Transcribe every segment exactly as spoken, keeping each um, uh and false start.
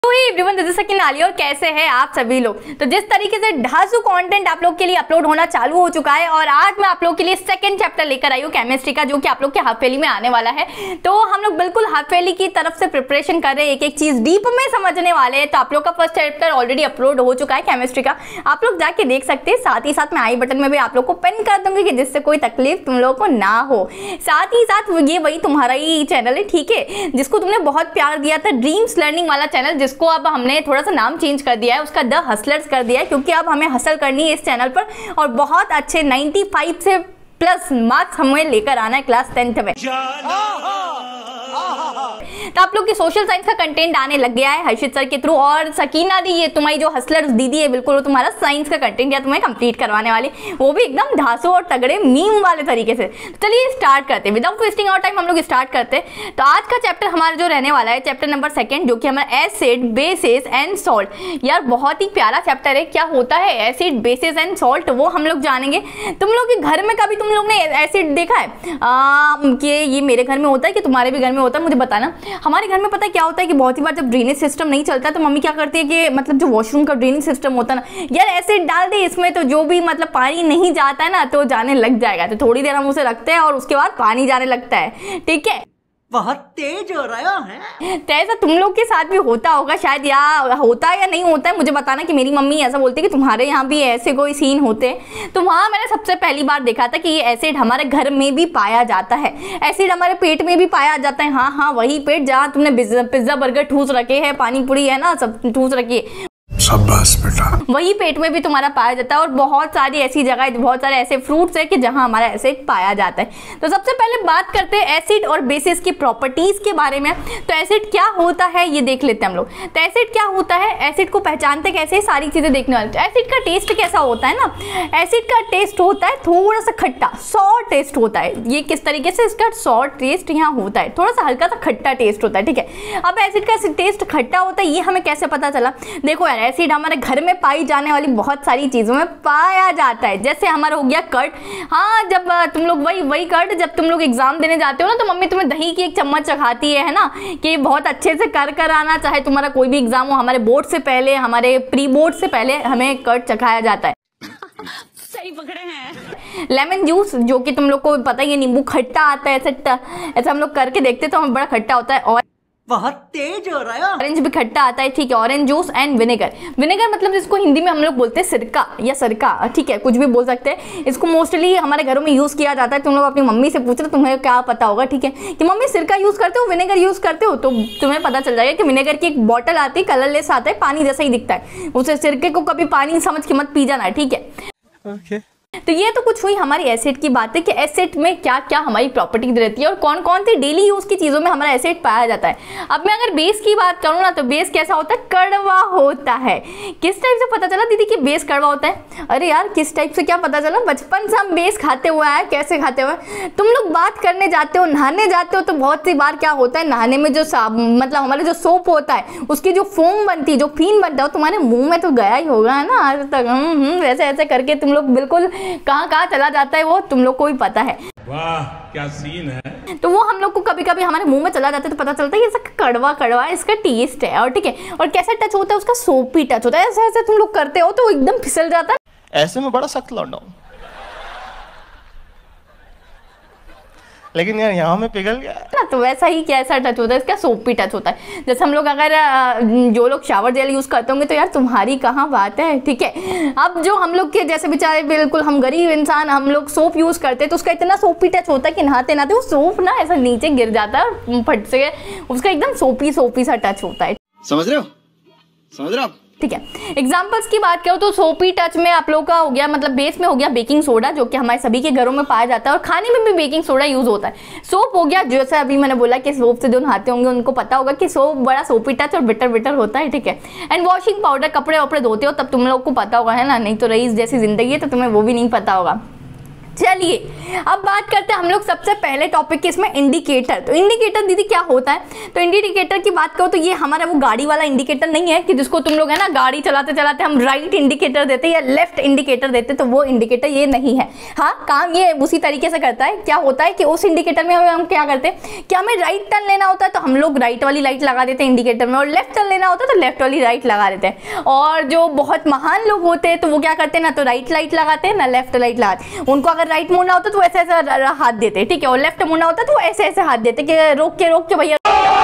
Everyone, this is सकीनाली और कैसे हैं आप सभी लोग। तो जिस तरीके से ढांसू कंटेंट आप लोग के लिए अपलोड होना चालू हो चुका है और आज मैं आप लोग के लिए सेकंड चैप्टर लेकर आई हूँ केमिस्ट्री का, जो कि आप लोग के हाफ ईयरली में आने वाला है। तो हम लोग बिल्कुल हाफ ईयरली की तरफ से प्रिपरेशन कर रहे हैं, एक एक चीज डीप में समझने वाले हैं। तो आप लोग का फर्स्ट चैप्टर ऑलरेडी अपलोड हो चुका है केमिस्ट्री का, आप लोग जाके देख सकते हैं। साथ ही साथ मैं आई बटन में भी आप लोग को पिन कर दूंगी कि जिससे कोई तकलीफ तुम लोगों को ना हो। साथ ही साथ ये वही तुम्हारा ही चैनल है, ठीक है, जिसको तुमने बहुत प्यार दिया था, ड्रीम्स लर्निंग वाला चैनल, जिसको अब हमने थोड़ा सा नाम चेंज कर दिया है, उसका द हसलर्स कर दिया है, क्योंकि अब हमें हसल करनी है इस चैनल पर और बहुत अच्छे पचानवे से प्लस मार्क्स हमें लेकर आना है क्लास टेंथ में। तो आप लोग की सोशल साइंस का कंटेंट आने लग गया है हर्षित सर के थ्रू, और सकीना दी, ये तुम्हारी जो हसलर्स दीदी है, बिल्कुल वो तुम्हारा साइंस का कंटेंट या तुम्हें कंप्लीट करवाने वाली, वो भी एकदम ढांसू और तगड़े मीम वाले तरीके से। तो चलिए स्टार्ट करते हैं, विदाउट वेस्टिंग आवर टाइम हम लोग स्टार्ट करते हैं। तो आज का चैप्टर हमारा जो रहने वाला है चैप्टर नंबर सेकंड, जो कि हमारा एसिड बेसिस एंड सॉल्ट। यार बहुत ही प्यारा चैप्टर है। क्या होता है एसिड बेसिस एंड सॉल्ट, वो हम लोग जानेंगे। तुम लोग के घर में कभी तुम लोग ने एसिड देखा है कि ये मेरे घर में होता है कि तुम्हारे भी घर में होता है, मुझे बताना। हमारे घर में पता है क्या होता है कि बहुत ही बार जब ड्रेनेज सिस्टम नहीं चलता तो मम्मी क्या करती है कि मतलब जो वॉशरूम का ड्रेनेज सिस्टम होता है ना, यार एसिड डाल दे इसमें, तो जो भी मतलब पानी नहीं जाता है ना तो जाने लग जाएगा। तो थोड़ी देर हम उसे रखते हैं और उसके बाद पानी जाने लगता है, ठीक है। बहुत तेज हो रहा है। तो ऐसा तुम लोग के साथ भी होता होगा शायद, या होता है या नहीं होता है, मुझे बताना। कि मेरी मम्मी ऐसा बोलती है कि तुम्हारे यहाँ भी ऐसे कोई सीन होते हैं। तो वहाँ मैंने सबसे पहली बार देखा था कि ये एसिड हमारे घर में भी पाया जाता है। एसिड हमारे पेट में भी पाया जाता है। हाँ हाँ, वही पेट जहाँ तुमने पिज्जा बर्गर ठूस रखे है, पानी पूरी है ना, सब ठूस रखी है, शाबाश बेटा, वही पेट में भी तुम्हारा पाया जाता है। और बहुत सारी ऐसी जगह, बहुत सारे ऐसे फ्रूट्स है कि जहां हमारा एसिड पाया जाता है। तो सबसे पहले बात करते हैं एसिड और बेसिस की प्रॉपर्टीज के बारे में। तो एसिड क्या होता है ये देख लेते हैं हम लोग। तो एसिड क्या होता है, एसिड को पहचानते कैसे, सारी चीजें देखने वाले। तो एसिड का टेस्ट कैसा होता है ना, एसिड का टेस्ट होता है थोड़ा सा खट्टा, सॉर टेस्ट होता है। ये किस तरीके से इसका सॉर टेस्ट यहाँ होता है, थोड़ा सा हल्का सा खट्टा टेस्ट होता है, ठीक है। अब एसिड का टेस्ट खट्टा होता है, ये हमें कैसे पता चला। देखो यार, एसिड हमारे घर में पाई जाने वाली बहुत सारी चीजों में पाया जाता है। जैसे हमारा हो गया कर्ड। हाँ, जब तुम लोग वही वही कर्ड जब तुम लोग एग्जाम देने जाते हो ना, तो मम्मी तुम्हें दही की एक चम्मच चखाती है, है ना, कि बहुत अच्छे से कर कर आना, चाहे तुम्हारा कोई भी एग्जाम हो। हमारे बोर्ड से पहले, हमारे प्री बोर्ड से पहले हमें कर्ड चखाया जाता है। सही पकड़े हैं। लेमन जूस, जो कि तुम लोग को पता ही है, नींबू खट्टा आता है, ऐसा ऐसा हम लोग करके देखते तो हमें बड़ा खट्टा होता है। और बहुत तेज हो रहा है। ऑरेंज भी खट्टा आता है, ठीक है। Orange juice and vinegar. Vinegar मतलब जिसको हिंदी में हम लोग बोलते हैं सिरका या सरका, ठीक है, कुछ भी बोल सकते हैं। इसको मोस्टली हमारे घरों में यूज किया जाता है। तुम लोग अपनी मम्मी से पूछ रहे हो, तुम्हें क्या पता होगा, ठीक है, कि मम्मी सिरका यूज करते हो, विनेगर यूज करते हो, तो तुम्हें पता चल जाएगा कि विनेगर की एक बॉटल आती है, कलरलेस आता है, पानी जैसा ही दिखता है। उसे सिरके को कभी पानी समझ के मत पी जाना, ठीक है। ओके। तो ये तो कुछ हुई हमारी एसिड की बातें कि एसिड में क्या क्या हमारी प्रॉपर्टी रहती है और कौन कौन सी डेली यूज की चीजों में हमारा एसिड पाया जाता है। अब मैं अगर बेस की बात करूँ ना, तो बेस कैसा होता है, कड़वा होता है। किस टाइप से पता चला दीदी कि बेस कड़वा होता है? अरे यार, किस टाइप से क्या पता चला, बचपन से हम बेस खाते हुए आए। कैसे खाते हुए? तुम लोग बात करने जाते हो, नहाने जाते हो, तो बहुत सी बार क्या होता है, नहाने में जो मतलब हमारे जो सोप होता है, उसकी जो फोम बनती है, जो फीन बनता है, वो तुम्हारे मुंह में तो गया ही होगा, है ना, आज तक। हम्म वैसे ऐसे करके तुम लोग बिल्कुल कहाँ कहाँ चला जाता है, वो तुम लोग को भी पता है। वाह क्या सीन है। तो वो हम लोग को कभी कभी हमारे मुंह में चला जाता है, तो पता चलता है कि इसका कड़वा कड़वा इसका टेस्ट है, और ठीक है। और कैसा टच होता है, उसका सोपी टच होता है। ऐसे ऐसे तुम लोग करते हो तो एकदम फिसल जाता है। ऐसे में बड़ा सख्त लौंडा हूं, लेकिन यार यहाँ में पिघल गया ना, तो वैसा ही कैसा टच होता है, इसका सोपी टच होता है। जैसे हम लोग अगर जो लोग शावर जेल यूज करते होंगे, तो यार तुम्हारी कहाँ बात है, ठीक है। अब जो हम लोग के जैसे बेचारे बिल्कुल हम गरीब इंसान, हम लोग सोप यूज करते हैं, तो उसका इतना सोपी टच होता है कि नहाते नहाते वो सोप ना ऐसा नीचे गिर जाता है और फट से उसका एकदम सोपी सोपी सा टच होता है। समझ रहे हो, समझ रहे हो, ठीक है। एग्जाम्पल्स की बात करो तो सोपी टच में आप लोग का हो गया, मतलब बेस में हो गया बेकिंग सोडा, जो कि हमारे सभी के घरों में पाया जाता है, और खाने में भी बेकिंग सोडा यूज होता है। सोप हो गया, जैसे अभी मैंने बोला कि सोप से जो नहाते होंगे उनको पता होगा कि सोप बड़ा सोपी टच और बिटर बिटर होता है, ठीक है। एंड वॉशिंग पाउडर, कपड़े वपड़े धोते हो तब तुम लोग को पता होगा, है ना, नहीं तो रईस जैसी जिंदगी है तो तुम्हें वो भी नहीं पता होगा। चलिए अब बात करते हैं हम लोग सबसे पहले टॉपिक की, इसमें इंडिकेटर। तो इंडिकेटर दीदी क्या होता है? तो इंडिकेटर की बात करो तो ये हमारा वो गाड़ी वाला इंडिकेटर नहीं है कि जिसको तुम लोग है ना गाड़ी चलाते चलाते हम राइट इंडिकेटर देते या लेफ्ट इंडिकेटर देते, तो वो इंडिकेटर ये नहीं है। हाँ, काम ये उसी तरीके से करता है। क्या होता है कि उस इंडिकेटर में हम क्या करते हैं कि हमें राइट टर्न लेना होता है तो हम लोग राइट वाली लाइट लगा देते हैं इंडिकेटर में, और लेफ्ट टर्न लेना होता है तो लेफ्ट वाली लाइट लगा देते हैं। और जो बहुत महान लोग होते हैं तो वो क्या करते हैं, ना तो राइट लाइट लगाते हैं ना लेफ्ट लाइट लगाते हैं। उनको अगर राइट मुड़ना होता है तो ऐसे ऐसे हाथ देते, ठीक है, और लेफ्ट मुड़ना होता है तो ऐसे ऐसे हाथ देते कि रोक के रोक के भैया।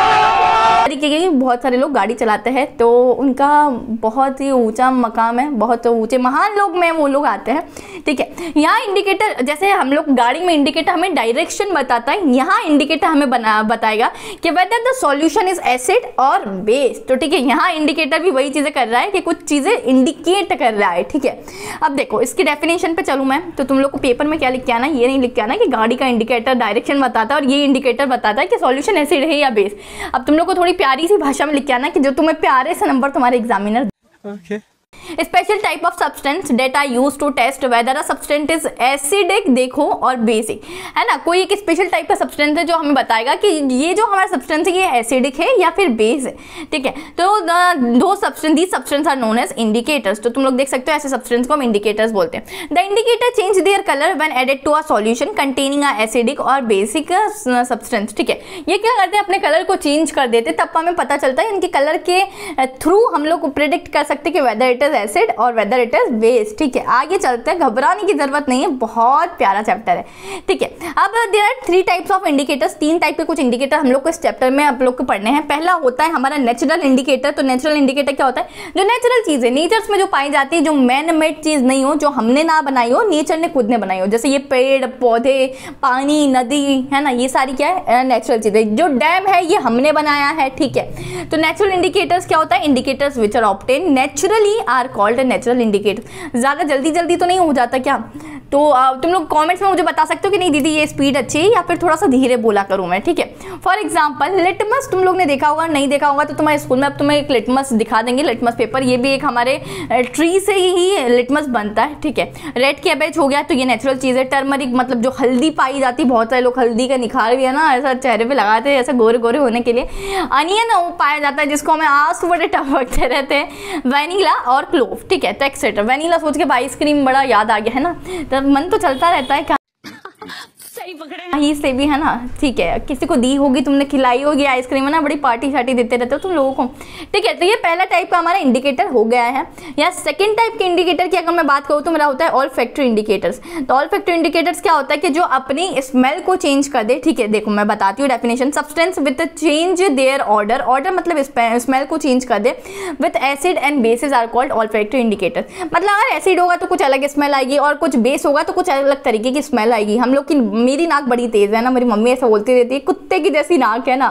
तरीके के बहुत सारे लोग गाड़ी चलाते हैं तो उनका बहुत ही ऊंचा मकाम है, बहुत ऊंचे महान लोग में वो लोग आते हैं, ठीक है। यहाँ इंडिकेटर, जैसे हम लोग गाड़ी में इंडिकेटर हमें डायरेक्शन बताता है, यहाँ इंडिकेटर हमें बना बताएगा कि whether the solution is acid और बेस। तो ठीक है, यहाँ इंडिकेटर भी वही चीजें कर रहा है कि कुछ चीजें इंडिकेट कर रहा है, ठीक है। अब देखो इसकी डेफिनेशन पे चलूँ मैं, तो तुम लोग को पेपर में क्या लिख के आना, ये नहीं लिख के आना कि गाड़ी का इंडिकेटर डायरेक्शन बताता है और ये इंडिकेटर बताता है कि सॉल्यूशन एसिड है या बेस। अब तुम लोग को थोड़ी प्यारी सी भाषा में लिख के आना कि जो तुम्हें प्यारे से नंबर तुम्हारे examiner. Okay. Special type of substance that are use to test whether a substance is acidic, देखो, और बेसिक, है ना। कोई एक स्पेशल टाइप का सब्सटेंस है जो हमें बताएगा कि ये जो हमारा सब्सटेंस है ये एसिडिक है या फिर बेस है, ठीक है। तो दो substance, these substance are known as indicators. तो तुम लोग देख सकते हो ऐसे सब्सटेंस को हम इंडिकेटर्स बोलते हैं। The indicator change their colour when added to a solution containing a acidic और बेसिक सब्सटेंस, ठीक है। ये क्या करते हैं, अपने कलर को चेंज कर देते, तब हमें पता चलता है इनके कलर के थ्रू हम लोग प्रिडिक्ट कर सकते हैं कि whether it is acid or whether it is base, ठीक है। आगे चलते हैं, घबराने की जरूरत नहीं है, बहुत प्यारा चैप्टर है, ठीक है। अब there are three types of indicators, तीन टाइप के कुछ इंडिकेटर हम लोग को इस चैप्टर में आप लोग को पढ़ने हैं। पहला होता है हमारा नेचुरल इंडिकेटर। तो नेचुरल इंडिकेटर क्या होता है, जो नेचुरल चीज है, नेचर्स में जो पाई जाती है, जो मैन मेड चीज नहीं हो, जो हमने ना बनाई हो, नेचर ने खुद ने बनाई हो, जैसे ये पेड़ पौधे, पानी, नदी, है ना, ये सारी क्या है, नेचुरल चीजें। जो डैम है ये हमने बनाया है, ठीक है। तो नेचुरल इंडिकेटर्स क्या होता है, indicators which are obtain naturally are called natural indicator. ज्यादा जल्दी जल्दी तो नहीं हो जाता क्या? तो आ, तुम लोग कमेंट्स में मुझे बता सकते हो कि नहीं दीदी ये स्पीड अच्छी है या फिर थोड़ा सा धीरे बोला करूं मैं, ठीक है। फॉर एग्जांपल लिटमस, तुम लोग ने देखा होगा, नहीं देखा होगा तो तुम्हारे स्कूल में अब तुम्हें एक लिटमस दिखा देंगे, लिटमस पेपर। ये भी एक हमारे ट्री से ही लिटमस बनता है, ठीक है। रेड कैबेज हो गया, तो ये नेचुरल चीज है। टर्मरिक मतलब जो हल्दी पाई जाती है, बहुत सारे लोग हल्दी का निखार भी है ना ऐसा चेहरे पे लगाते हैं ऐसा गोरे गोरे होने के लिए। अनियन वो पाया जाता है जिसको हमें आंसू बड़े टपकते रहते हैं। वैनिला और क्लोव, ठीक है। तो एक्सेट्रा, वैनिला सोच के आइसक्रीम बड़ा याद आ गया है ना, तो मन तो चलता रहता है, सही पकड़े हैं। ही से भी है ना, ठीक है। किसी को दी होगी, तुमने खिलाई होगी आइसक्रीम, है ना, बड़ी पार्टी शार्टी देते रहते हो तुम लोगों को, ठीक है। तो ये पहला टाइप का हमारा इंडिकेटर हो गया है। या सेकंड टाइप के इंडिकेटर की अगर मैं बात करूँ तो मेरा होता है ऑल्फैक्टरी इंडिकेटर्स। तो ऑल्फैक्टरी इंडिकेटर्स क्या होता है कि जो अपनी स्मेल को चेंज कर दे, ठीक है। देखो मैं बताती हूँ definition, substance with change their odour, odour मतलब स्मेल को चेंज कर दे, with acid and basis are called olfactory indicator. मतलब अगर एसिड होगा तो कुछ अलग स्मेल आएगी और कुछ बेस होगा तो कुछ अलग तरीके की स्मेल आएगी। हम लोग की, मेरी नाक बड़ी तेज है ना, मेरी मम्मी ऐसा बोलती रहती है, कुत्ते की जैसी नाक है ना।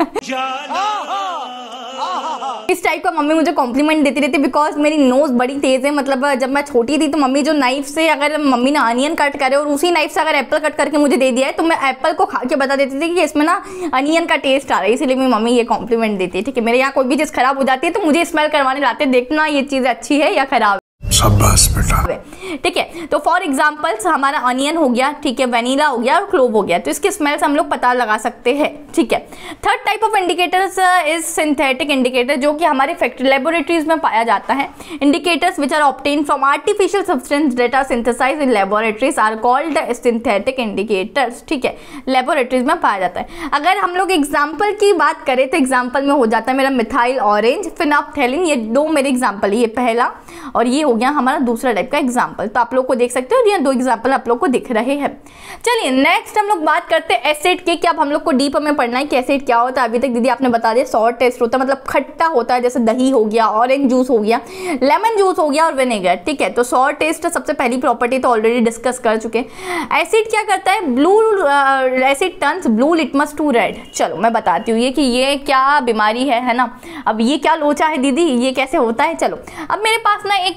इस टाइप का मम्मी मुझे कॉम्प्लीमेंट देती रहती है बिकॉज मेरी नोज बड़ी तेज है। मतलब जब मैं छोटी थी तो मम्मी जो नाइफ से, अगर मम्मी ने अनियन कट करे और उसी नाइफ से अगर एप्पल कट करके मुझे दे दिया है तो मैं एप्पल को खा के बता देती थी कि इसमें ना अनियन का टेस्ट आ रहा है, इसीलिए मेरी मम्मी ये कॉम्प्लीमेंट देती है, ठीक है। मेरे यहाँ कोई भी चीज़ खराब हो जाती है तो मुझे स्मेल करवाने लाते, देखना ये चीज़ अच्छी है या खराब, शाबाश बेटा, ठीक है। तो फॉर एग्जांपल्स हमारा अनियन हो गया, ठीक है, वनीला हो गया और क्लोव हो गया, तो इसके स्मेल से हम लोग पता लगा सकते हैं, ठीक है। Third type of indicators is synthetic indicator, जो कि हमारे फैक्ट्री लेबोरेटरीज में पाया जाता है। Indicators which are obtain from artificial substance that are synthesised in laboratories are called synthetic indicators, ठीक है। लेबोरेटरीज में पाया जाता है। अगर हम लोग एग्जाम्पल की बात करें तो एग्जाम्पल में हो जाता है मेरा मिथाइल ऑरेंज, फिनाप्थेलिन, ये दो मेरे एग्जाम्पल है, ये पहला और ये हो गया हमारा दूसरा टाइप का एग्जाम्पल। तो आप लोग को देख सकते हो, ये दो एग्जाम्पल आप लोग को दिख रहे हैं। चलिए नेक्स्ट हम लोग बात करते हैं एसिड की, कि अब हम लोग को डीप में पढ़ना है कि एसिड क्या होता है। अभी तक दीदी आपने बता दिया सॉर टेस्ट होता है, मतलब खट्टा होता है, जैसे दही हो गया, ऑरेंज जूस हो गया, लेमन जूस हो गया और विनेगर, ठीक है। तो सॉर टेस्ट सबसे पहली प्रॉपर्टी तो ऑलरेडी डिस्कस कर चुके हैं। एसिड क्या करता है, blue acid turns blue litmus to red. चलो मैं बताती हूँ ये कि ये क्या बीमारी है, है ना। अब ये क्या लोचा है दीदी, ये कैसे होता है। चलो अब मेरे पास ना एक एसिड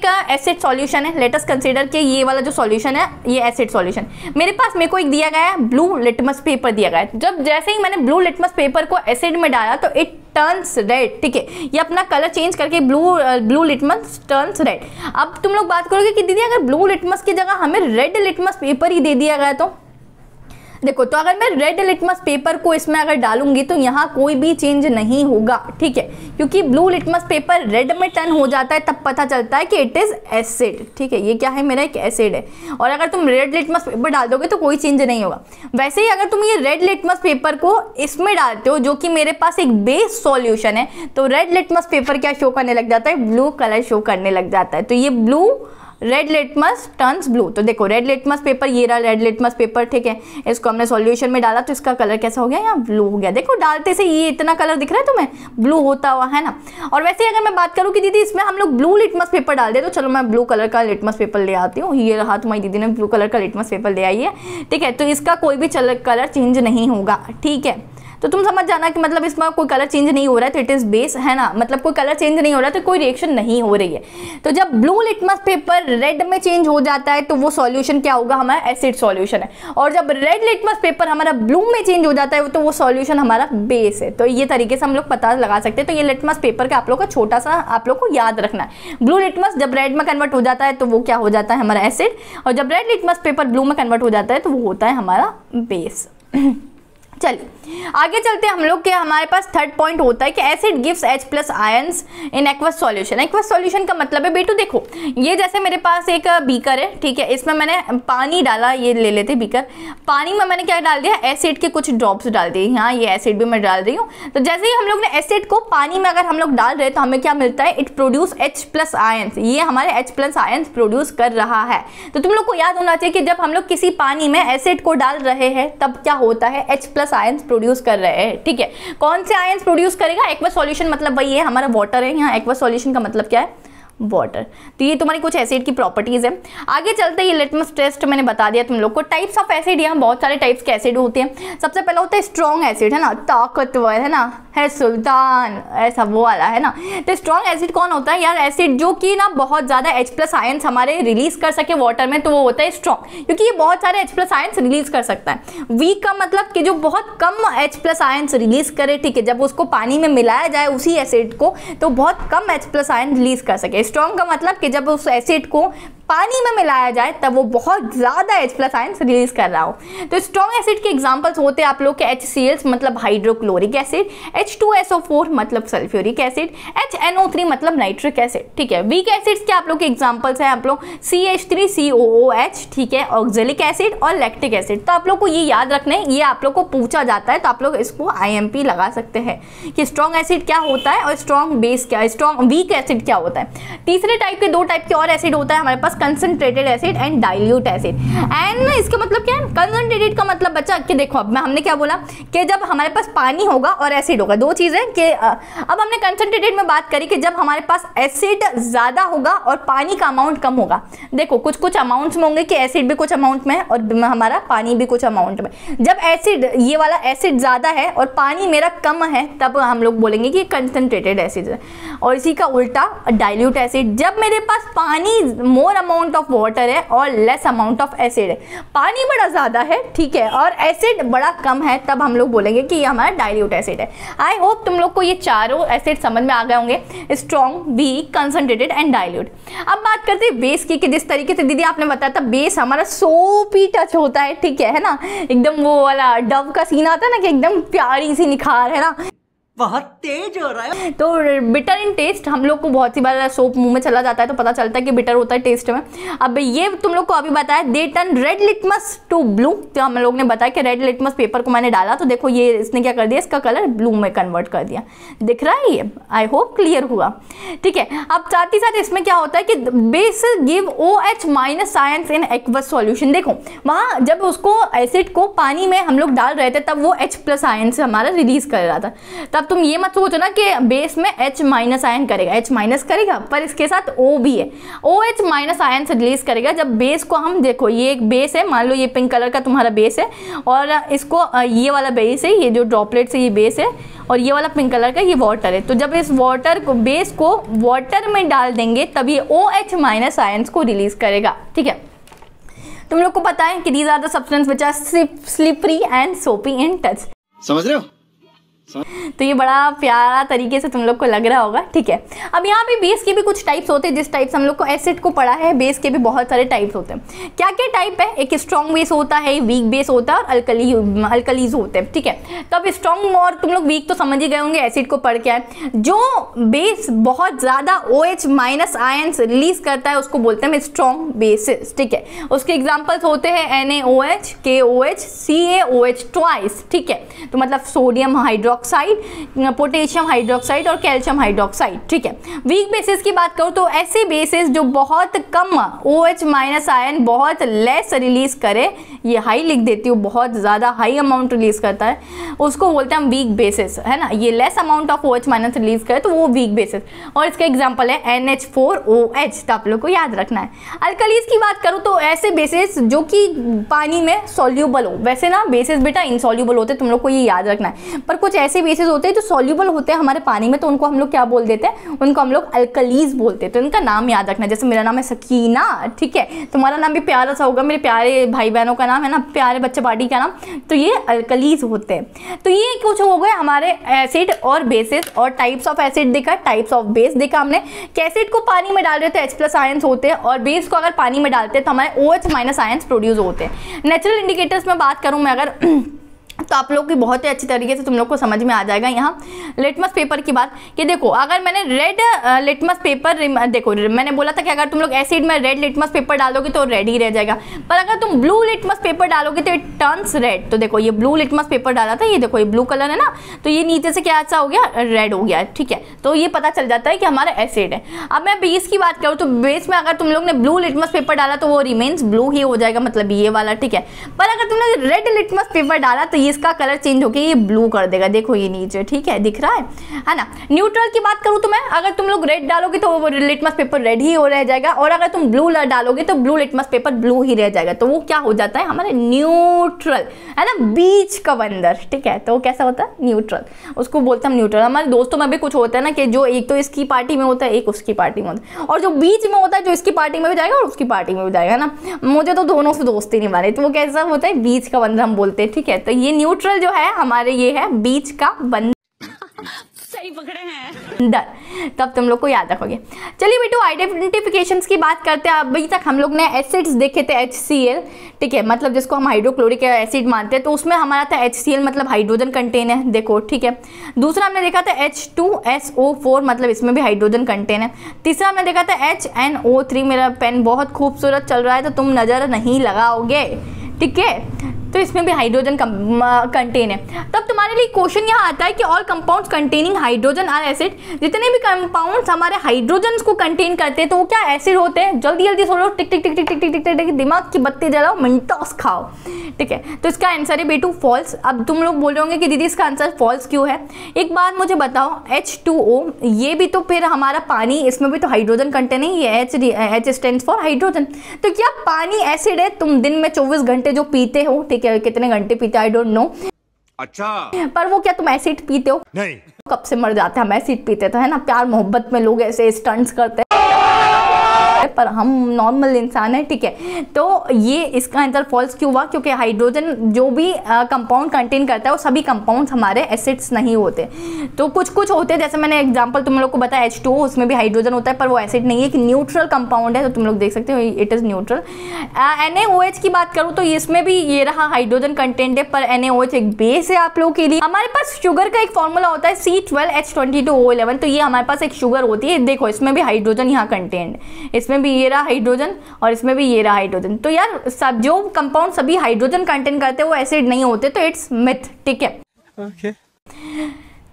एसिड सॉल्यूशन है, लेट अस कंसीडर कि ये वाला जो सॉल्यूशन है ये एसिड सॉल्यूशन। मेरे पास मेरे को एक दिया गया है ब्लू लिटमस पेपर दिया गया है। जब जैसे ही मैंने ब्लू लिटमस पेपर को एसिड में डाला तो इट टर्न्स रेड, ठीक है, ये अपना कलर चेंज करके blue blue litmus turns red. अब तुम लोग बात करोगे कि दीदी अगर ब्लू लिटमस की जगह हमें रेड लिटमस पेपर ही दे दिया गया तो देखो, तो अगर मैं रेड लिटमस पेपर को इसमें अगर डालूंगी तो यहाँ कोई भी चेंज नहीं होगा, ठीक है, क्योंकि ब्लू लिटमस पेपर रेड में टर्न हो जाता है तब पता चलता है कि इट इज एसिड, ठीक है, ये क्या है मेरा एक एसिड है। और अगर तुम रेड लिटमस पेपर डाल दोगे तो कोई चेंज नहीं होगा। वैसे ही अगर तुम ये रेड लिटमस पेपर को इसमें डालते हो जो कि मेरे पास एक बेस सॉल्यूशन है, तो रेड लिटमस पेपर क्या शो करने लग जाता है, ब्लू कलर शो करने लग जाता है। तो ये blue red litmus turns blue. तो देखो रेड लिटमस पेपर, ये रहा रेड लिटमस पेपर, ठीक है, इसको हमने सॉल्यूशन में डाला तो इसका कलर कैसा हो गया, यहाँ ब्लू हो गया। देखो डालते से ये इतना कलर दिख रहा है तुम्हें ब्लू होता हुआ, है ना। और वैसे ही अगर मैं बात करूँ कि दीदी इसमें हम लोग ब्लू लिटमस पेपर डाल दे, तो चलो मैं ब्लू कलर का लिटमस पेपर ले आती हूँ। ये रहा, तुम्हारी दीदी ने ब्लू कलर का लिटमस पेपर ले आई है, ठीक है, तो इसका कोई भी कलर चेंज नहीं होगा, ठीक है। तो तुम समझ जाना कि मतलब इसमें कोई कलर चेंज नहीं हो रहा है तो इट इज बेस, है ना, मतलब कोई कलर चेंज नहीं हो रहा है तो कोई रिएक्शन नहीं हो रही है। तो जब ब्लू लिटमस पेपर रेड में चेंज हो जाता है तो वो सॉल्यूशन क्या होगा, हमारा एसिड सॉल्यूशन है। और जब रेड लिटमस पेपर हमारा ब्लू में चेंज हो जाता है तो वो सॉल्यूशन हमारा बेस है। तो ये तरीके से हम लोग पता लगा सकते हैं। तो ये लिटमस पेपर का आप लोग का छोटा सा आप लोग को याद रखना है। ब्लू लिटमस जब रेड में कन्वर्ट हो जाता है तो वो क्या हो जाता है, हमारा एसिड, और जब रेड लिटमस पेपर ब्लू में कन्वर्ट हो जाता है तो वो होता है हमारा बेस। चलिए आगे चलते हैं हम लोग के, हमारे पास थर्ड पॉइंट होता है कि acid gives H plus ions in aqueous solution. Aqueous solution का मतलब है बेटू, देखो ये जैसे मेरे पास एक बीकर है, ठीक है, इसमें मैंने पानी डाला, ये ले लेते बीकर, पानी में मैंने क्या डाल दिया, एसिड के कुछ ड्रॉप्स डाल दिए। यहाँ ये एसिड भी मैं डाल रही हूँ। तो जैसे ही हम लोग ने एसिड को पानी में अगर हम लोग डाल रहे हैं तो हमें क्या मिलता है, it produce H plus ions. ये हमारे H प्लस आयंस प्रोड्यूस कर रहा है। तो तुम लोग को याद होना चाहिए कि जब हम लोग किसी पानी में एसिड को डाल रहे हैं तब क्या होता है, H प्लस आयंस प्रोड्यूस कर रहे हैं, ठीक है। कौन से आयंस प्रोड्यूस करेगा, एक्वस सॉल्यूशन मतलब वही है हमारा वाटर है। यहाँ एक्वस सॉल्यूशन का मतलब क्या है, वाटर। तो ये तुम्हारी कुछ एसिड की प्रॉपर्टीज है। आगे चलते ये लिटमस टेस्ट मैंने बता दिया तुम लोग को। टाइप्स ऑफ एसिड, यहाँ बहुत सारे टाइप्स के एसिड होते हैं। सबसे पहला होता है स्ट्रॉन्ग एसिड, है ना, ताकतवर, है ना, है सुल्तान, ऐसा वो वाला, है ना। तो स्ट्रॉन्ग एसिड कौन होता है यार, एसिड जो कि ना बहुत ज्यादा H प्लस आयंस हमारे रिलीज कर सके वाटर में, तो वो होता है स्ट्रॉन्ग, क्योंकि ये बहुत सारे H प्लस आयंस रिलीज कर सकता है। वीक का मतलब कि जो बहुत कम H प्लस आयंस रिलीज करे, ठीक है, जब उसको पानी में मिलाया जाए उसी एसिड को तो बहुत कम H प्लस आयन रिलीज कर सके। स्ट्रॉन्ग का मतलब कि जब उस एसिड को पानी में मिलाया जाए तब वो बहुत ज्यादा H प्लस आयंस रिलीज कर रहा हो। तो स्ट्रॉन्ग एसिड के एग्जांपल्स होते हैं आप लोग के HCl मतलब hydrochloric acid, H two S O four मतलब sulphuric acid, H N O three मतलब नाइट्रिक एसिड, ठीक है। वीक एसिड्स के आप लोग के एग्जांपल्स हैं आप लोग C H three C O O H, ठीक है, ऑक्जेलिक एसिड और लैक्टिक एसिड। तो आप लोग को ये याद रखना है, ये आप लोग को पूछा जाता है तो आप लोग इसको आई एम पी लगा सकते हैं कि स्ट्रॉन्ग एसिड क्या होता है और स्ट्रॉन्ग बेस क्या, स्ट्रॉन्ग वीक एसिड क्या होता है। तीसरे टाइप के दो टाइप के और एसिड होता है हमारे पास, concentrated acid and dilute acid. And इसका मतलब क्या है, कंसंट्रेटेड का मतलब बच्चा कि देखो अब हमने क्या बोला कि जब हमारे पास पानी होगा और एसिड होगा, दो चीजें कि अब हमने कंसंट्रेटेड में बात करी कि जब हमारे पास एसिड ज्यादा होगा और पानी का अमाउंट कम होगा। देखो कुछ कुछ अमाउंट्स में होंगे कि एसिड भी कुछ अमाउंट में है और हमारा पानी भी कुछ अमाउंट में। जब एसिड ये वाला एसिड ज्यादा है और पानी मेरा कम है तब हम लोग बोलेंगे कि कंसंट्रेटेड एसिड है। और इसी का उल्टा डाइल्यूट एसिड, जब मेरे पास पानी मोर अमाउंट ऑफ वाटर है और लेस अमाउंट ऑफ एसिड है, पानी बड़ा ज्यादा है, ठीक है, और एसिड बड़ा कम है, तब हम लोग बोलेंगे कि ये हमारा डाइल्यूट एसिड है। आई होप तुम लोग को ये चारों एसिड समझ में आ गए होंगे, strong, weak, concentrated and dilute. अब बात करते हैं बेस की कि जिस तरीके से दीदी आपने बताया था बेस हमारा सोपी टच होता है, ठीक है, है ना, एकदम वो वाला डव का सीन आता है ना कि एकदम प्यारी सी निखार, है ना, बहुत तेज हो रहा है। तो बिटर इन टेस्ट, हम लोग को बहुत सी बार सोप मुंह में चला जाता है तो पता चलता है कि बिटर होता है टेस्ट में। अब ये तुम लोग को अभी बताया they turn red litmus to blue, तो हम लोग ने बताया कि रेड लिटमस पेपर को मैंने डाला तो देखो ये इसने क्या कर दिया, इसका कलर ब्लू में कन्वर्ट कर दिया, दिख रहा है ये, आई होप क्लियर हुआ, ठीक है। अब साथ ही साथ इसमें क्या होता है कि base give O H minus ions in aqueous solution. देखो वहाँ जब उसको एसिड को पानी में हम लोग डाल रहे थे तब वो H प्लस आयंस हमारा रिलीज कर रहा था, तब तुम ये मत सोचो ना कि बेस में H माइनस आयन करेगा, H माइनस करेगा पर इसके साथ O भी है, OH माइनस आयन से रिलीज करेगा। जब बेस को हम देखो, ये एक बेस है, मान लो ये पिंक कलर का तुम्हारा बेस है और इसको ये वाला बेस है, ये जो ड्रॉपलेट से ये बेस है और ये वाला पिंक कलर का ये वाटर है। तो जब इस वाटर को बेस को वाटर में डाल देंगे तब ये OH माइनस आयंस को रिलीज करेगा। ठीक है, तुम लोग को पता है कि these are the substance which are slippery and soapy in touch. समझ रहे हो? तो ये बड़ा प्यारा तरीके से तुम लोग को लग रहा होगा। ठीक है, अब यहाँ पे बेस के भी कुछ टाइप्स होते हैं। जिस टाइप से हम लोग को एसिड को पढ़ा है, बेस के भी बहुत सारे टाइप्स होते हैं। क्या क्या टाइप है? एक स्ट्रॉन्ग बेस होता है, वीक बेस होता है और अल्कली अल्कलीज होते हैं। ठीक है, तो अब स्ट्रॉन्ग और तुम लोग वीक तो समझ ही गए होंगे, एसिड को पढ़ के आए। जो बेस बहुत ज़्यादा OH माइनस आयंस रिलीज करता है उसको बोलते हैं स्ट्रॉन्ग बेसिस। ठीक है, उसके एग्जाम्पल्स होते हैं NaOH, KOH, CaOH ट्वाइस। ठीक है, तो मतलब sodium hydro oxide, potassium hydroxide और कैल्शियम हाइड्रोक्साइड। ठीक है, वीक बेसिस की बात करूँ तो ऐसे बेसिस जो बहुत कम OH माइनस आयन बहुत लेस रिलीज करे, ये हाई लिख देती हूँ, बहुत ज़्यादा हाई अमाउंट रिलीज करता है, उसको बोलते हैं हम वीक बेसिस, है ना। ये less amount of OH minus release करे तो वो वीक बेसिस। और इसका एग्जाम्पल है N H four O H, तो आप लोग को याद रखना है। अल्कलीज की बात करूँ तो ऐसे बेसिस जो कि पानी में सॉल्यूबल हो। वैसे ना बेसिस बेटा इनसॉल्यूबल होते, तुम लोग को ये याद रखना है, पर कुछ ऐसे बेसिस होते हैं जो सॉल्यूबल होते हैं हमारे पानी में, तो उनको हम लोग क्या बोल देते हैं? उनको हम लोग अल्कलीज बोलते हैं। तो इनका नाम याद रखना है। जैसे मेरा नाम है सकीना, ठीक है, तुम्हारा नाम भी प्यारा सा होगा, मेरे प्यारे भाई बहनों का नाम है ना, प्यारे बच्चे पार्टी का नाम, तो ये अल्कलीज होते हैं। तो ये कुछ हो गए हमारे एसिड और बेसिस। और टाइप्स ऑफ एसिड देखा, टाइप्स ऑफ बेस देखा हमने कि एसिड को पानी में डाल रहे तो H प्लस आयंस होते हैं और बेस को अगर पानी में डालते हैं तो हमारे OH माइनस आयंस प्रोड्यूस होते हैं। नेचुरल इंडिकेटर्स में बात करूं मैं अगर तो आप लोग की बहुत ही अच्छी तरीके से तुम लोग को समझ में आ जाएगा। यहाँ लिटमस पेपर की बात कि देखो, अगर मैंने रेड लिटमस पेपर, देखो मैंने बोला था कि अगर तुम लोग एसिड में रेड लिटमस पेपर डालोगे तो रेड ही रह जाएगा, पर अगर तुम ब्लू लिटमस पेपर डालोगे तो इट टर्न्स रेड। तो देखो ये ब्लू लिटमस पेपर डाला था, ये देखो ये ब्लू कलर है ना, तो ये नीचे से क्या अच्छा हो गया, रेड हो गया। ठीक है, तो ये पता चल जाता है कि हमारा एसिड है। अब मैं बेस की बात करूँ तो बेस में अगर तुम लोग ने ब्लू लिटमस पेपर डाला तो वो रिमेन्स ब्लू ही हो जाएगा, मतलब ये वाला। ठीक है, पर अगर तुमने रेड लिटमस पेपर डाला तो इसका कलर चेंज होकर ये ब्लू कर देगा। देखो ये नीचे, ठीक है, दिख रहा है है ना। न्यूट्रल की बात करूं तो मैं, अगर तुम लोग रेड डालोगे तो वो लिटमस पेपर रेड ही हो रह जाएगा, और अगर तुम ब्लू डालोगे तो ब्लू लिटमस पेपर ब्लू ही रह जाएगा। तो वो क्या हो जाता है, हमारे न्यूट्रल, है ना, बीच का बंदर। ठीक है, तो वो कैसा होता है, न्यूट्रल, उसको बोलते हैं हम न्यूट्रल। हमारे दोस्तों में भी कुछ होता है ना कि जो एक तो इसकी पार्टी में होता है, एक उसकी पार्टी में होता है, और जो बीच में होता है जो इसकी पार्टी में भी जाएगा और उसकी पार्टी में भी जाएगा, है ना। मुझे तो दोनों से दोस्ती नहीं माने, तो वो कैसा होता है, बीच का बंदर हम बोलते हैं। ठीक है, तो ये न्यूट्रल जो है हमारे, ये है बीच का बंदर। सही पकड़े हैं। डर, तब तुम लोग को याद रखोगे। चलिए बेटू आइडेंटिफिकेशंस की बात करते हैं। अभी तक हम लोग ने एसिड्स देखे थे, एच सी एल, ठीक है, मतलब जिसको हम हाइड्रोक्लोरिक एसिड मानते हैं, तो उसमें हमारा था एच सी एल मतलब हाइड्रोजन कंटेन है, देखो। ठीक है, दूसरा हमने देखा था H two S O four मतलब इसमें भी हाइड्रोजन कंटेन है। तीसरा हमने देखा था एच एन ओ थ्री, मेरा पेन बहुत खूबसूरत चल रहा है तो तुम नज़र नहीं लगाओगे, ठीक है, तो इसमें भी हाइड्रोजन कंटेन है। तब तुम्हारे लिए क्वेश्चन यहाँ आता है कि all compounds containing hydrogen are acid, जितने भी कंपाउंड्स हमारे हाइड्रोजन को कंटेन करते हैं तो वो क्या एसिड होते हैं। जल्दी जल्दी सोचो, टिक टिक टिक टिक टिक टिक टिक टिक, दिमाग की बत्ती जलाओ, मिंटोस खाओ। ठीक है, तो इसका आंसर है बेटू फॉल्स। अब तुम लोग बोल रहे होंगे कि दीदी इसका आंसर फॉल्स क्यों है। एक बात मुझे बताओ, एच टू ओ ये भी तो फिर हमारा पानी, इसमें भी तो हाइड्रोजन कंटेन है, ये H H stands for hydrogen. तो क्या पानी एसिड है? तुम दिन में चौबीस घंटे जो पीते हो, ठीक है, कितने घंटे पीते आई डोंट नो, अच्छा, पर वो क्या तुम एसिड पीते हो? नहीं। कब से मर जाते हैं हम एसिड पीते, तो है ना, प्यार मोहब्बत में लोग ऐसे स्टंट्स करते हैं, पर हम नॉर्मल इंसान है। ठीक है, तो ये इसका आंसर फॉल्स क्यों हुआ, क्योंकि हाइड्रोजन जो भी कंपाउंड कंटेन करता है वो सभी कंपाउंड्स हमारे एसिड्स नहीं होते। तो कुछ कुछ होते हैं, जैसे मैंने एग्जांपल तुम लोग को बताया एच टू ओ, उसमें भी हाइड्रोजन होता है पर वो एसिड नहीं है, कि न्यूट्रल कंपाउंड है, तो तुम लोग देख सकते हो it is neutral. N A O H की बात करूँ तो इसमें भी ये रहा हाइड्रोजन कंटेंट है, पर एन ए ओ एच एक बेस है आप लोगों के लिए। हमारे पास शुगर का एक फॉर्मूला होता है C twelve H twenty two O eleven, तो ये हमारे पास एक शुगर होती है। देखो इसमें भी हाइड्रोजन यहाँ कंटेंट, इसमें भी ये रहा हाइड्रोजन और इसमें भी ये रहा हाइड्रोजन। तो यार सब जो कंपाउंड सभी हाइड्रोजन कंटेन करते हैं वो एसिड नहीं होते, तो इट्स मिथ। ठीक है, ओके।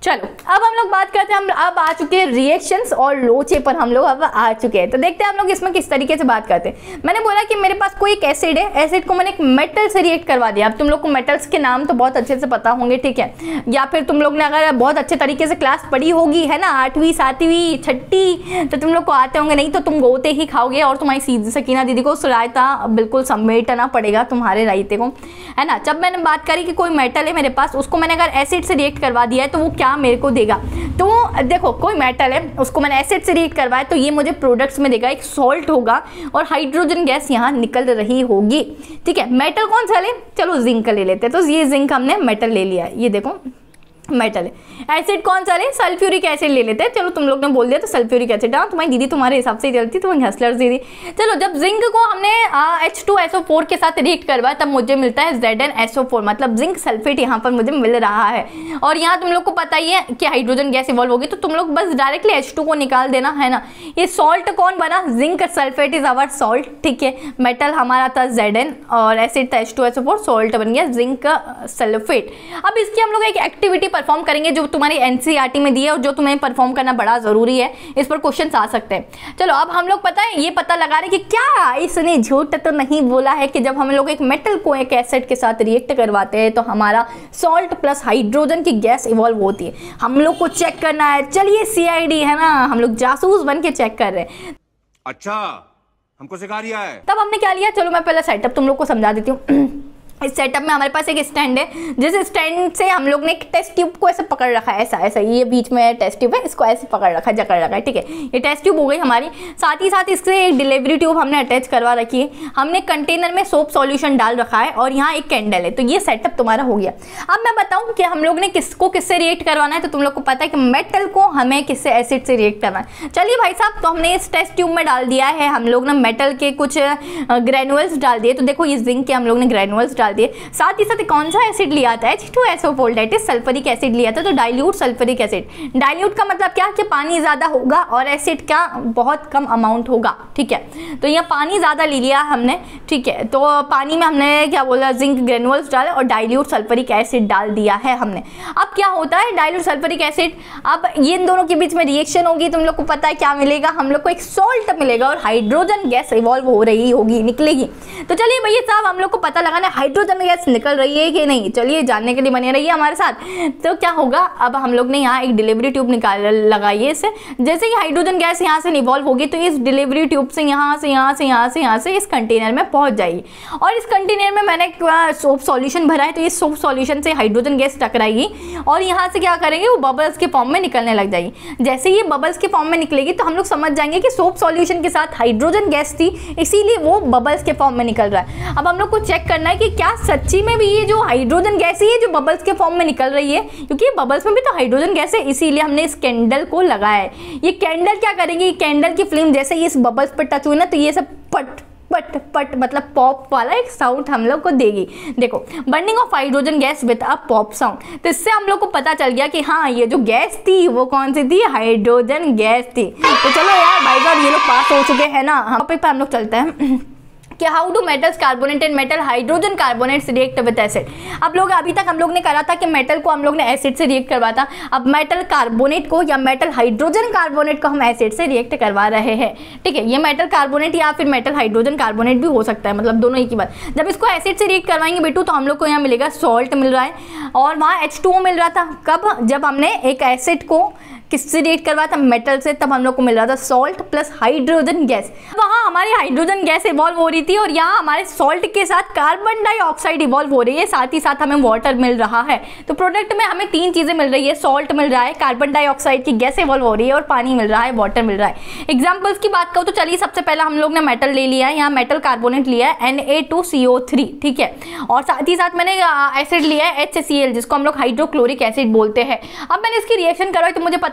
चलो अब हम लोग बात करते हैं, हम अब आ चुके हैं रिएक्शंस और लोचे पर हम लोग अब आ चुके हैं। तो देखते हैं हम लोग इसमें किस तरीके से बात करते हैं। मैंने बोला कि मेरे पास कोई एक एसिड है, एसिड को मैंने एक मेटल से रिएक्ट करवा दिया। अब तुम लोग को मेटल्स के नाम तो बहुत अच्छे से पता होंगे, ठीक है, या फिर तुम लोग ने अगर बहुत अच्छे तरीके से क्लास पढ़ी होगी है ना, आठवीं सातवीं छठी, तो तुम लोग को आते होंगे, नहीं तो तुम गोते ही खाओगे और तुम्हारी सकीना दीदी को रायता बिल्कुल समेटना पड़ेगा तुम्हारे रायते को, है ना। जब मैंने बात करी कि कोई मेटल है मेरे पास, उसको मैंने अगर एसिड से रिएक्ट करवा दिया है तो वो क्या मेरे को देगा। तो देखो कोई मेटल है, उसको मैंने एसिड से रिएक्ट करवाया तो ये मुझे प्रोडक्ट्स में देगा, एक सॉल्ट होगा और हाइड्रोजन गैस यहाँ निकल रही होगी, ठीक है। मेटल कौन सा ले, चलो जिंक ले लेते हैं। तो ये जिंक हमने मेटल ले लिया है, ये देखो मेटल है। एसिड कौन सा ले, सल्फ्यूरिक एसिड ले लेते हैं। चलो तुम लोग ने बोल दिया तो सल्फ्यूरिक एसिड, हाँ तुम्हारी दीदी तुम्हारे हिसाब से ही चलती, तुम्हें हसलर्स दीदी। चलो जब जिंक को हमने H two S O four के साथ रिएक्ट करवाया तब मुझे मिलता है Z N S O four, मतलब जिंक सल्फेट यहाँ पर मुझे मिल रहा है। और यहाँ तुम लोग को पता ही है कि हाइड्रोजन गैस इवॉल्व होगी, तो तुम लोग बस डायरेक्टली एच टू को निकाल देना, है ना। ये सॉल्ट कौन बना, zinc sulphate is our salt, ठीक है। मेटल हमारा था जेड एन और एसिड था H two S O four, salt बन गया जिंक सल्फेट। अब इसकी हम लोग एक एक्टिविटी परफॉर्म करेंगे जो तुम्हारी एनसीईआरटी में दी है और जो तुम्हें परफॉर्म करना बड़ा जरूरी है, इस पर क्वेश्चंस आ सकते हैं। चलो अब हम लोग पता है ये पता लगा रहे कि क्या इसने झूठ तो नहीं बोला है कि जब हम लोग एक मेटल को एक एसिड के साथ रिएक्ट करवाते हैं तो हमारा सॉल्ट प्लस हाइड्रोजन की गैस इवॉल्व होती है। हम लोग को चेक करना है, चलिए सीआईडी है ना, हम लोग जासूस बन के चेक कर रहे हैं। अच्छा हमको सिखा रिया है। तब हमने क्या लिया, चलो मैं पहले सेटअप तुम लोग को समझा देती हूँ। इस सेटअप में हमारे पास एक स्टैंड है, जिस स्टैंड से हम लोग ने एक टेस्ट ट्यूब को ऐसे पकड़ रखा है, ऐसा ऐसा, ये बीच में टेस्ट ट्यूब है, इसको ऐसे पकड़ रखा है, जकड़ रखा है, ठीक है। ये टेस्ट ट्यूब हो गई हमारी। साथ ही साथ इससे एक डिलीवरी ट्यूब हमने अटैच करवा रखी है। हमने कंटेनर में सोप सॉल्यूशन डाल रखा है और यहाँ एक कैंडल है। तो ये सेटअप तुम्हारा हो गया। अब मैं बताऊँ कि हम लोग ने किसको किससे रिएक्ट करवाना है। तो तुम लोग को पता है कि मेटल को हमें किससे, एसिड से रिएक्ट करना है। चलिए भाई साहब, तो हमने इस टेस्ट ट्यूब में डाल दिया है हम लोग ने मेटल के कुछ ग्रेनुअल्स डाल दिए। तो देखो ये जिंक के हम लोग ने ग्रेनुअल्स डाल दिए। साथ ही साथ कौन सा एसिड लिया था, H two S O four, that is sulphuric acid लिया था। तो डाइल्यूट सल्फ्यूरिक एसिड, डाइल्यूट का मतलब क्या कि पानी ज्यादा होगा और एसिड का बहुत कम अमाउंट होगा, ठीक है। तो यहाँ पानी ज्यादा ले लिया हमने, ठीक है। तो पानी में हमने क्या बोला, जिंक ग्रेनुअल्स डाले और डाइल्यूट सल्फ्यूरिक एसिड डाल दिया है हमने। अब क्या होता है डाइल्यूट सल्फ्यूरिक एसिड, अब ये इन दोनों के बीच में रिएक्शन होगी, तुम लोग को पता है क्या मिलेगा, हम लोग को एक सॉल्ट मिलेगा और हाइड्रोजन गैस इवॉल्व हो रही होगी, निकलेगी। तो चलिए भैया साहब, हम लोग को पता लगाना है हाइड्रोजन गैस निकल रही है कि नहीं। चलिए जानने के लिए बने रहिए हमारे साथ। तो क्या होगा, अब हम लोग ने यहाँ एक डिलीवरी ट्यूब निकाल लगाई है इससे। जैसे ही हाइड्रोजन गैस यहाँ से इवॉल्व होगी तो इस डिलीवरी ट्यूब से यहाँ से यहाँ से यहाँ से यहाँ से इस कंटेनर में पहुंच जाएगी। और इस कंटेनर में मैंने सोप सॉल्यूशन भरा है, तो इस सोप सॉल्यूशन से हाइड्रोजन गैस टकराएगी और यहाँ से क्या करेंगे, वो बबल्स के फॉर्म में निकलने लग जाएगी। जैसे ये बबल्स के फॉर्म में निकलेगी तो हम लोग समझ जाएंगे कि सोप सॉल्यूशन के साथ हाइड्रोजन गैस थी, इसीलिए वो बबल्स के फॉर्म में निकल रहा है। अब हम लोग को चेक करना है कि क्या सच्ची में भी ये जो हाइड्रोजन गैस है जो बबल्स के फॉर्म में निकल रही है, क्योंकि बबल्स में भी तो हाइड्रोजन गैस है, इसीलिए हमने इस कैंडल को लगाया है। ये कैंडल क्या करेंगे, कैंडल की फ्लेम जैसे ही इस बबल्स पर टच हुई ना तो ये सब पट पट पट मतलब पॉप वाला एक साउंड हम लोग को देगी। देखो, burning of hydrogen gas with a pop sound. तो इससे हम लोग को पता चल गया कि हाँ ये जो गैस थी वो कौन सी थी, हाइड्रोजन गैस थी। तो चलो यार भाई साहब, ये लोग पास हो चुके हैं ना। हम पे हम लोग चलते हैं कि how do metals carbonate and metal hydrogen carbonates react with acid. अब लोग अभी तक हम लोग ने करा था कि मेटल को हम लोग ने एसिड से रिएक्ट करवा था, अब मेटल कार्बोनेट को या मेटल हाइड्रोजन कार्बोनेट को हम एसिड से रिएक्ट करवा रहे हैं, ठीक है। ये मेटल कार्बोनेट या फिर मेटल हाइड्रोजन कार्बोनेट भी हो सकता है, मतलब दोनों एक ही बात। जब इसको एसिड से रिएक्ट करवाएंगे बेटू तो हम लोग को यहाँ मिलेगा सॉल्ट मिल रहा है और वहाँ एच टू ओ मिल रहा था। कब, जब हमने एक एसिड को किससे रिएक्ट करवाया था, मेटल से, तब हम लोग को मिल रहा था सॉल्ट प्लस हाइड्रोजन गैस। वहाँ हमारी हाइड्रोजन गैस इवॉल्व हो रही थी और यहाँ हमारे सॉल्ट के साथ कार्बन डाइऑक्साइड इवॉल्व हो रही है, साथ ही साथ हमें वाटर मिल रहा है। तो प्रोडक्ट में हमें तीन चीजें मिल रही है, सॉल्ट मिल रहा है, कार्बन डाइऑक्साइड की गैस इवॉल्व हो रही है और पानी मिल रहा है, वाटर मिल रहा है। एग्जाम्पल्स की बात करूँ तो चलिए सबसे पहला हम लोग ने मेटल ले लिया है, यहाँ मेटल कार्बोनेट लिया है N A two C O three, ठीक है। और साथ ही साथ मैंने एसिड लिया है एच सी एल, जिसको हम लोग हाइड्रोक्लोरिक एसिड बोलते हैं। अब मैंने इसकी रिएक्शन करवाई तो मुझे पता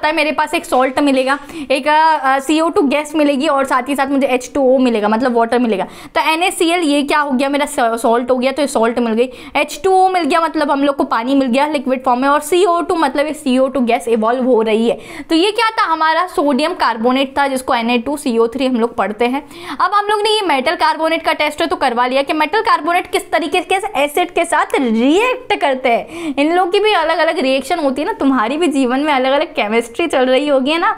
पता है मेरे पास एक सॉल्ट मिलेगा, एक सी ओ टू गैस मिलेगी और साथ ही साथ मुझे एच टू ओ मिलेगा, मतलब वाटर मिलेगा। तो एन ए सी एल ये क्या हो गया, मेरा सॉल्ट हो गया, तो सॉल्ट मिल गई। एच टू ओ मिल गया, मतलब हम लोग को पानी मिल गया लिक्विड फॉर्म में। और सी ओ टू मतलब एक C O two gas evolve हो रही है। तो ये क्या था, हमारा सोडियम कार्बोनेट था, जिसको N A two C O three हम लोग पढ़ते हैं। अब हम लोग ने ये मेटल कार्बोनेट का टेस्ट तो करवा लिया कि मेटल कार्बोनेट किस तरीके के एसिड के साथ रिएक्ट करते हैं। इन लोग की भी अलग अलग रिएक्शन होती है ना, तुम्हारी भी जीवन में अलग अलग केमिस्ट्री चल रही होगी ना,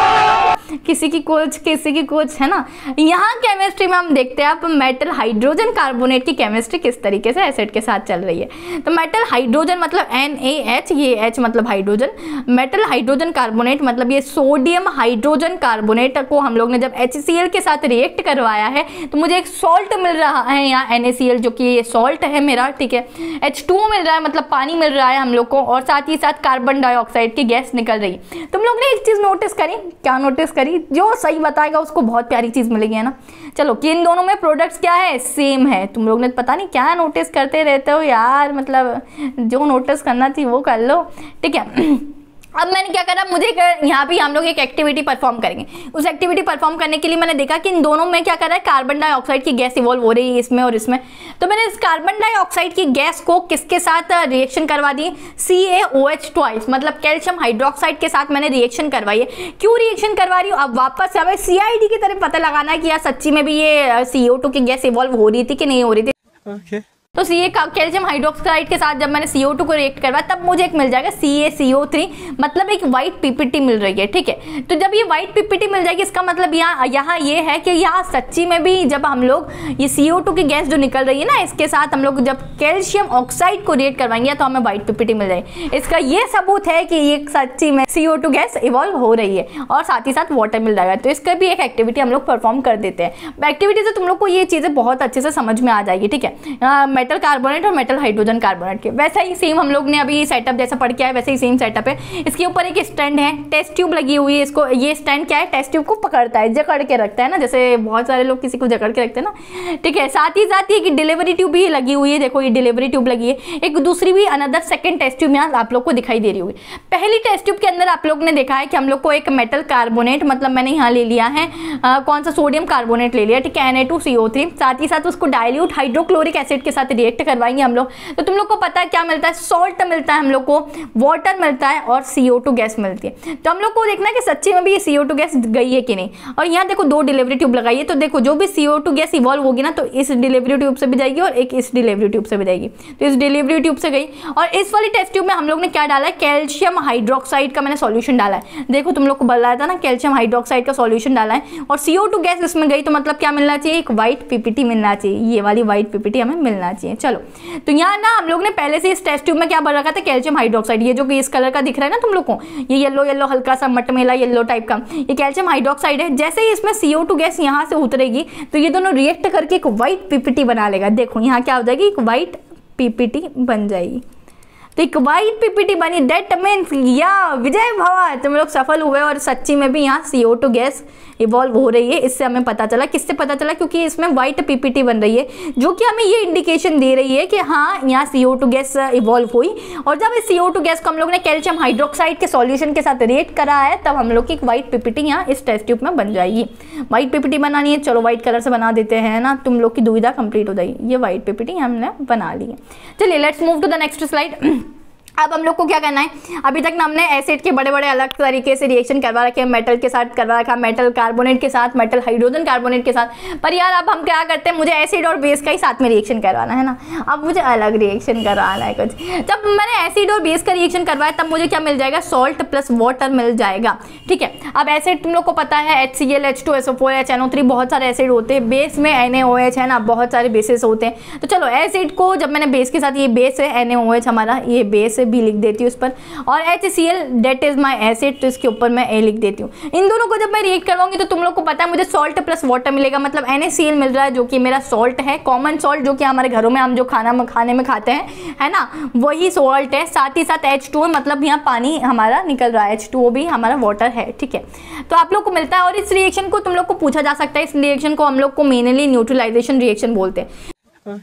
किसी की कुछ किसी की कुछ, है ना। यहाँ केमिस्ट्री में हम देखते हैं अब मेटल हाइड्रोजन कार्बोनेट की केमिस्ट्री किस तरीके से एसिड के साथ चल रही है। तो मेटल हाइड्रोजन मतलब एन ए एच, ये H मतलब हाइड्रोजन। मेटल हाइड्रोजन कार्बोनेट मतलब ये सोडियम हाइड्रोजन कार्बोनेट को हम लोग ने जब एच सी एल के साथ रिएक्ट करवाया है तो मुझे एक सॉल्ट मिल रहा है यहाँ एन ए सी एल, जो कि ये सॉल्ट है मेरा, ठीक है। एच टू ओ मिल रहा है, मतलब पानी मिल रहा है हम लोग को, और साथ ही साथ कार्बन डाइऑक्साइड की गैस निकल रही है। तुम लोग ने एक चीज नोटिस करी, क्या नोटिस करी, जो सही बताएगा उसको बहुत प्यारी चीज मिलेगी, है ना। चलो कि इन दोनों में प्रोडक्ट्स क्या है, सेम है। तुम लोग ने पता नहीं क्या नोटिस करते रहते हो यार, मतलब जो नोटिस करना चाहिए वो कर लो, ठीक है। अब मैंने क्या करा, मुझे यहाँ पे हम लोग एक एक्टिविटी परफॉर्म करेंगे। उस एक्टिविटी परफॉर्म करने के लिए मैंने देखा कि इन दोनों में क्या कर रहा है, कार्बन डाइऑक्साइड की गैस इवॉल्व हो रही है इसमें और इसमें। तो मैंने इस कार्बन डाइऑक्साइड की गैस को किसके साथ रिएक्शन करवा दी, C A O H twice, मतलब कैल्शियम हाइड्रोक्साइड के साथ मैंने रिएक्शन करवाई है। क्यों रिएक्शन करवा रही हूँ, अब वापस हमें सी आई डी की तरफ पता लगाना है कि यार सच्ची में भी ये सी ओ टू की गैस इवॉल्व हो रही थी कि नहीं हो रही थी। Okay. तो सी ए कैल्शियम हाइड्रोक्साइड के साथ जब मैंने सी ओ टू को रिएक्ट करवाया तब मुझे एक मिल जाएगा सी ए सी ओ थ्री, मतलब एक व्हाइट पीपीटी मिल रही है, ठीक है। तो जब ये व्हाइट पीपीटी मिल जाएगी, इसका मतलब यहाँ यहाँ ये है कि यहाँ सच्ची में भी जब हम लोग ये सी ओ टू की गैस जो निकल रही है ना, इसके साथ हम लोग जब कैल्शियम ऑक्साइड को रिएक्ट करवाएंगे तो हमें व्हाइट पीपीटी मिल जाएगी। इसका ये सबूत है कि ये सच्ची में C O two gas evolve हो रही है और साथ ही साथ वाटर मिल जाएगा। तो इसका भी एक एक्टिविटी हम लोग परफॉर्म कर देते हैं। एक्टिविटी से तुम लोग को ये चीजें बहुत अच्छे से समझ में आ जाएगी, ठीक है। मेटल कार्बोनेट और मेटल हाइड्रोजन कार्बोनेट के वैसा ही सेम हम लोग ने अभी सेटअप जैसा पढ़ के आया, वैसे ही सेम सेटअप है। इसके ऊपर एक स्टैंड है, टेस्ट ट्यूब लगी हुई है। इसको ये स्टैंड क्या है, टेस्ट ट्यूब को पकड़ता है, जकड़ के रखता है ना, जैसे बहुत सारे लोग किसी को जकड़ के रखते हैं ना, ठीक है। साथ ही साथ ये डिलीवरी ट्यूब भी लगी हुई है, देखो ये डिलीवरी ट्यूब लगी है। एक दूसरी भी अनदर सेकंड टेस्ट ट्यूब यहाँ आप लोग को दिखाई दे रही होगी। पहली टेस्ट ट्यूब के अंदर आप लोग ने देखा है कि हम लोग को एक मेटल कार्बोनेट, मतलब मैंने यहाँ ले लिया है आ, कौन सा सोडियम कार्बोनेट ले लिया, ठीक है, N A two C O three. साथ ही साथ उसको डाइल्यूट हाइड्रोक्लोरिक एसिड के साथ रिएक्ट करवाएंगे हम लोग। तो तुम लोग को पता है क्या मिलता है, सॉल्ट मिलता है हम लोग को, वाटर मिलता है और सी ओ टू गैस मिलती है। तो हम लोग को देखना है कि सच्ची में भी ये सी ओ टू गैस गई है कि नहीं। और यहाँ देखो दो डिलीवरी ट्यूब लगाई है, तो देखो जो भी C O two gas evolve होगी ना तो इस डिलीवरी ट्यूब से भी जाएगी और एक इस डिलीवरी ट्यूब से भी जाएगी। तो इस डिलीवरी ट्यूब से गई और इस वाली टेस्ट ट्यूब में हम लोग ने क्या डाला है, कैल्शियम हाइड्रोक्साइड का मैंने सॉल्यूशन डाला है। देखो तुम लोग को बताया था ना, कैल्शियम हाइड्रोक्साइड का सॉल्यूशन डाला है और सी ओ टू गैस इसमें गई, तो मतलब क्या मिलना चाहिए, एक व्हाइट पीपीटी मिलना चाहिए। ये वाली व्हाइट पीपीटी हमें मिलना चाहिए। चलो, तो यहाँ ना हम लोग ने पहले से इस टेस्ट ट्यूब में क्या भर रखा था, कैल्शियम हाइड्रोक्साइड। ये जो कि इस कलर का दिख रहा है ना तुम लोग को, ये येलो येलो हल्का सा मटमेला येलो टाइप का, ये कैल्शियम हाइड्रोक्साइड है। जैसे ही इसमें सी ओ टू गैस यहाँ से उतरेगी तो ये दोनों रिएक्ट करके एक व्हाइट पीपीटी बना लेगा। देखो यहाँ क्या हो जाएगी, एक व्हाइट पीपीटी बन जाएगी। तो एक व्हाइट पीपीटी बनी, दैट मीन्स या विजय भवा, तुम लोग सफल हुए और सच्ची में भी यहाँ C O two gas evolve हो रही है। इससे हमें पता चला, किससे पता चला, क्योंकि इसमें व्हाइट पीपीटी बन रही है जो कि हमें ये इंडिकेशन दे रही है कि हाँ यहाँ C O two gas evolve हुई। और जब इस सी ओ टू गैस को हम लोग ने कैल्शियम हाइड्रोक्साइड के सॉल्यूशन के साथ रिएक्ट करा है तब हम लोग की एक व्हाइट पीपीटी यहाँ इस टेस्ट ट्यूब में बन जाएगी। व्हाइट पीपीटी बनानी है, चलो व्हाइट कलर से बना देते हैं ना, तुम लोग की दुविधा कंप्लीट हो जाएगी। ये व्हाइट पीपीटी हमने बना ली है। चलिए let's move to the next slide. अब हम लोग को क्या करना है, अभी तक ना हमने एसिड के बड़े बड़े अलग तरीके से रिएक्शन करवा रखे हैं, मेटल के साथ करवा रखा, मेटल कार्बोनेट के साथ, मेटल हाइड्रोजन कार्बोनेट के साथ। पर यार अब हम क्या करते हैं, मुझे एसिड और बेस का ही साथ में रिएक्शन करवाना है ना, अब मुझे अलग रिएक्शन करवाना है कुछ। जब मैंने एसिड और बेस का रिएक्शन करवाया तब मुझे क्या मिल जाएगा, सॉल्ट प्लस वाटर मिल जाएगा, ठीक है। अब एसिड तुम लोग को पता है H C L, H two S O four, H N O three, बहुत सारे एसिड होते हैं। बेस में एन ए ओ एच है ना, बहुत सारे बेसिस होते हैं। तो चलो एसिड को जब मैंने बेस के साथ, ये बेस है एन ए ओ एच हमारा, ये बेस है, बी लिख देती हूँ उस पर, और H C L that is my acid, तो इसके ऊपर मैं ए लिख देती हूँ। इन दोनों को जब मैं रिएक्ट करवाऊंगी तो तुम लोग को पता है मुझे सॉल्ट प्लस वाटर मिलेगा, मतलब एन ए सी एल मिल रहा है जो कि मेरा सॉल्ट है, कॉमन सॉल्ट जो कि हमारे घरों में हम जो खाना में खाने में खाते हैं, है ना, वही सॉल्ट है। साथ ही साथ एच टू ओ, मतलब यहाँ पानी हमारा निकल रहा है, एच टू ओ भी हमारा वाटर है, ठीक है। तो आप लोग को मिलता है और इस रिएक्शन को तुम लोग को पूछा जा सकता है, इस रिएक्शन को हम लोग को मेनली न्यूट्रलाइजेशन रिएक्शन बोलते हैं। Okay.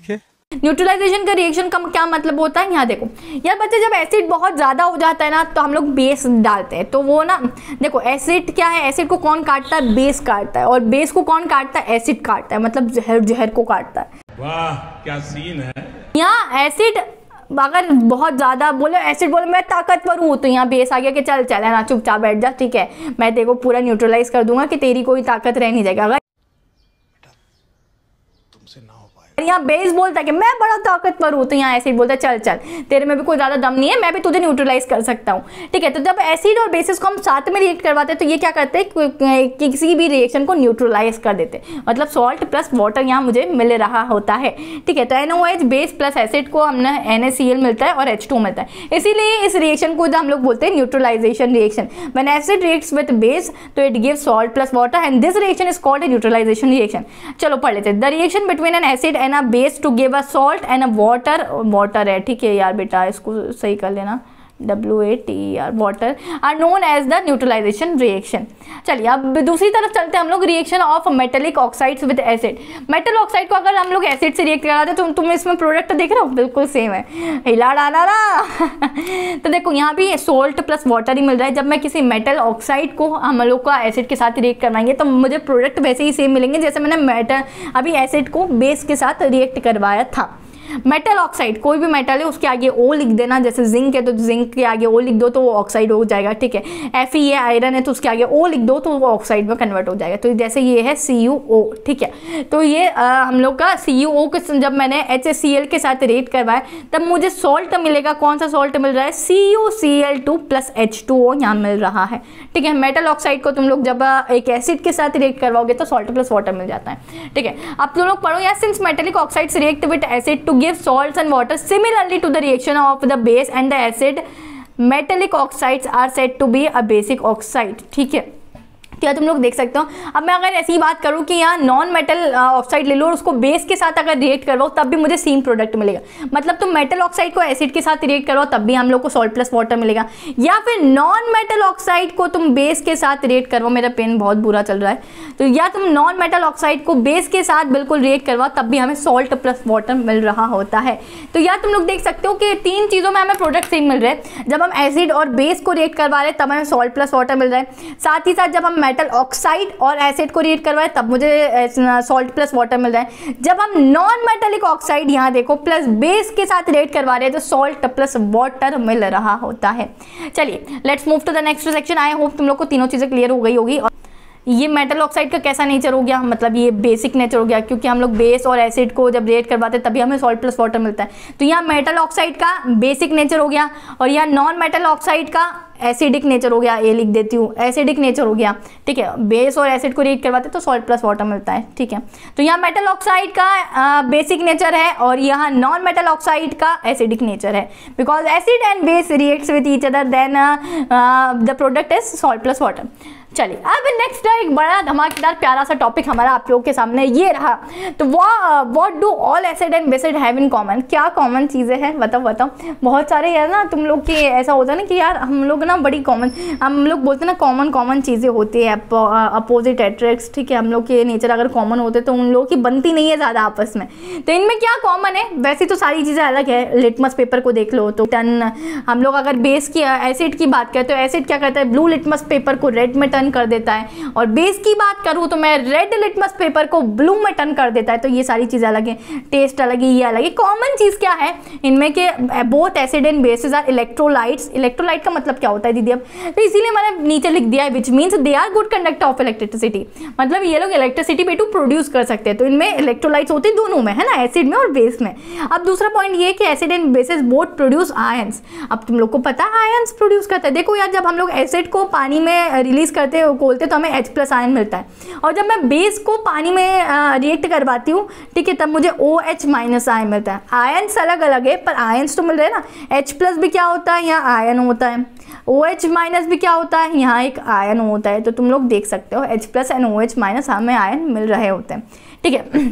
न्यूट्रलाइजेशन का रिएक्शन का क्या मतलब होता है, यहाँ देखो यार बच्चे, जब एसिड बहुत ज़्यादा हो जाता है ना तो हम लोग बेस डालते हैं। तो वो ना देखो एसिड क्या है, एसिड को कौन काटता है, बेस काटता है, और बेस को कौन काटता है, एसिड काटता है, मतलब जहर जहर को काटता है। वाह क्या सीन है। यहाँ एसिड अगर बहुत ज़्यादा बोले, एसिड बोले मैं ताकतवर हूँ, तो यहाँ बेस आ गया कि चल चल है ना, चुपचाप बैठ जा, ठीक है मैं देखो पूरा न्यूट्रलाइज कर दूंगा कि तेरी कोई ताकत रह नहीं जाएगा। अगर यहाँ बेस बोलता है कि मैं बड़ा ताकतवर हूँ, तो यहाँ एसिड बोलता है चल चल तेरे में भी कोई ज़्यादा दम नहीं है, मैं भी तुझे न्यूट्रलाइज कर सकता हूँ, ठीक है। तो जब एसिड और बेसिस को हम साथ में रिएक्ट करवाते हैं तो ये क्या करते हैं, किसी भी रिएक्शन को न्यूट्रलाइज कर देते हैं, मतलब सॉल्ट प्लस वाटर यहाँ मुझे मिल रहा होता है, ठीक है। तो N O H base plus acid को हमने एन ए सी एल मिलता है और एच टू मिलता है, इसीलिए इस रिएक्शन को हम लोग बोलते हैं neutralisation reaction. When acid reacts with base तो it gives salt plus water and this reaction is called a neutralisation reaction. चलो पढ़ लेते हैं। The reaction between an acid and a base to give a salt and a water, water है ठीक है यार बेटा, इसको सही कर लेना, W A T R water are known as the neutralisation reaction. चलिए अब दूसरी तरफ चलते हैं हम लोग, reaction of metallic oxides with acid. Metal oxide को अगर हम लोग एसिड से रिएक्ट कराते तो तुम इसमें प्रोडक्ट देख रहे हो, बिल्कुल सेम है, हिला डाला ना तो देखो यहाँ भी सोल्ट प्लस वाटर ही मिल रहा है। जब मैं किसी मेटल ऑक्साइड को हम लोग का एसिड के साथ रिएक्ट करवाएंगे तो मुझे प्रोडक्ट वैसे ही सेम मिलेंगे जैसे मैंने मेटल अभी एसिड को बेस के साथ रिएक्ट करवाया था। मेटल ऑक्साइड, कोई भी मेटल है उसके आगे ओ लिख देना, जैसे जिंक है तो जिंक के आगे ओ लिख दो तो वो ऑक्साइड हो जाएगा, ठीक है। एफ ई है आयरन है तो उसके आगे ओ लिख दो तो वो ऑक्साइड में कन्वर्ट हो जाएगा। तो जैसे ये है सी यू ओ, ठीक है। तो ये आ, हम लोग का सी यू ओ के जब मैंने एच ए सी एल के साथ रिएक्ट करवाया तब मुझे सॉल्ट मिलेगा, कौन सा सॉल्ट मिल रहा है, C U C L two plus H two O यहाँ मिल रहा है, ठीक है। मेटल ऑक्साइड को तुम लोग जब एक एसिड के साथ रिएक्ट करवाओगे तो सॉल्ट प्लस वाटर मिल जाता है, ठीक है। अब तुम लोग पढ़ो यार, since metallic oxides react with acid to give salts and water similarly to the reaction of the base and the acid, metallic oxides are said to be a basic oxide, ठीक है। क्या तुम लोग देख सकते हो। अब मैं अगर ऐसी बात करूँ कि यहाँ नॉन मेटल ऑक्साइड ले लो और उसको बेस के साथ अगर रिएक्ट करवाओ तब भी मुझे सेम प्रोडक्ट मिलेगा, मतलब तुम मेटल ऑक्साइड को एसिड के साथ रिएक्ट करवाओ तब भी हम लोग को सॉल्ट प्लस वाटर मिलेगा, या फिर नॉन मेटल ऑक्साइड को तुम बेस के साथ रिएक्ट करवाओ, मेरा पेन बहुत बुरा चल रहा है, तो या तुम नॉन मेटल ऑक्साइड को बेस के साथ बिल्कुल रिएक्ट करवाओ तब भी हमें सॉल्ट प्लस वाटर मिल रहा होता है। तो यार तुम लोग देख सकते हो कि तीन चीज़ों में हमें प्रोडक्ट सेम मिल रहे हैं। जब हम एसिड और बेस को रिएक्ट करवा रहे हैं तब हमें सॉल्ट प्लस वाटर मिल रहा है, साथ ही साथ जब हम मेटल ऑक्साइड और एसिड को रिएक्ट करवाए तब मुझे सॉल्ट प्लस वाटर मिल रहा है। जब हम नॉन मेटेलिक ऑक्साइड यहाँ देखो प्लस बेस के साथ रिएक्ट करवा रहे हैं तो सॉल्ट प्लस वाटर मिल रहा होता है। चलिए let's move to the next section. I hope तुम लोग को तीनों चीजें क्लियर हो गई होगी। और ये मेटल ऑक्साइड का कैसा नेचर हो गया, मतलब ये बेसिक नेचर हो गया, क्योंकि हम लोग बेस और एसिड को जब रिएक्ट करवाते हैं तभी हमें सॉल्ट प्लस वाटर मिलता है। तो यहाँ मेटल ऑक्साइड का बेसिक नेचर हो गया और यहाँ नॉन मेटल ऑक्साइड का एसिडिक नेचर हो गया, ये लिख देती हूँ, एसिडिक नेचर हो गया, ठीक है। बेस और एसिड को रिएक्ट करवाते तो सॉल्ट प्लस वाटर मिलता है, ठीक है। तो यहाँ मेटल ऑक्साइड का बेसिक नेचर है और यहाँ नॉन मेटल ऑक्साइड का एसिडिक नेचर है, because acid and base reacts with each other then the product is salt plus water. चलिए अब नेक्स्ट एक बड़ा धमाकेदार प्यारा सा टॉपिक हमारा आप लोगों के सामने ये रहा। तो what do all acid and bases have in common, क्या कॉमन चीज़ें हैं बताओ बताओ। बहुत सारे यार ना तुम लोग के ऐसा होता है ना कि यार हम लोग ना बड़ी कॉमन, हम लोग बोलते हैं ना कॉमन कॉमन चीज़ें होती है, अपोजिट एट्रैक्ट्स, ठीक है। हम लोग के नेचर अगर कॉमन होते तो उन लोगों की बनती नहीं है ज़्यादा आपस में। तो इनमें क्या कॉमन है, वैसे तो सारी चीज़ें अलग है। लिटमस पेपर को देख लो तो टन, हम लोग अगर बेस की एसिड की बात करें तो एसिड क्या करता है, ब्लू लिटमस पेपर को रेड में टर्न कर देता है, और बेस की बात करूं तो मैं रेड लिटमस पेपर को ब्लू में टर्न कर देता है। तो ये सारी चीजें अलग हैं, टेस्ट अलग है, ये अलग है। कॉमन चीज क्या है इनमें के both acid and basis are electrolytes. Electrolyte का मतलब क्या होता है दीदी अब, तो इसीलिए मैंने नीचे लिख दिया है which means they are good conductor of electricity, मतलब ये लोग इलेक्ट्रिसिटी बेटू प्रोड्यूस कर सकते हैं। तो इनमें इलेक्ट्रोलाइट्स होते हैं दोनों में, है ना, एसिड में और बेस में। अब दूसरा पॉइंट ये कि acid and bases both produce ions. अब तुम लोग को पता है आयंस प्रोड्यूस करता है। देखो यार जब हम लोग एसिड को पानी में रिलीज करते हैं खोलते तो हमें H प्लस आयन मिलता है, और जब मैं बेस को पानी में रिएक्ट करवाती हूँ, ठीक है, तब मुझे OH माइनस आयन मिलता है। आयंस अलग अलग है पर आयंस तो मिल रहे हैं ना। H प्लस भी क्या होता है, यहाँ आयन होता है। OH माइनस भी क्या होता है, यहाँ एक आयन होता है। तो तुम लोग देख सकते हो H plus and OH minus हमें आयन मिल रहे होते हैं, ठीक है।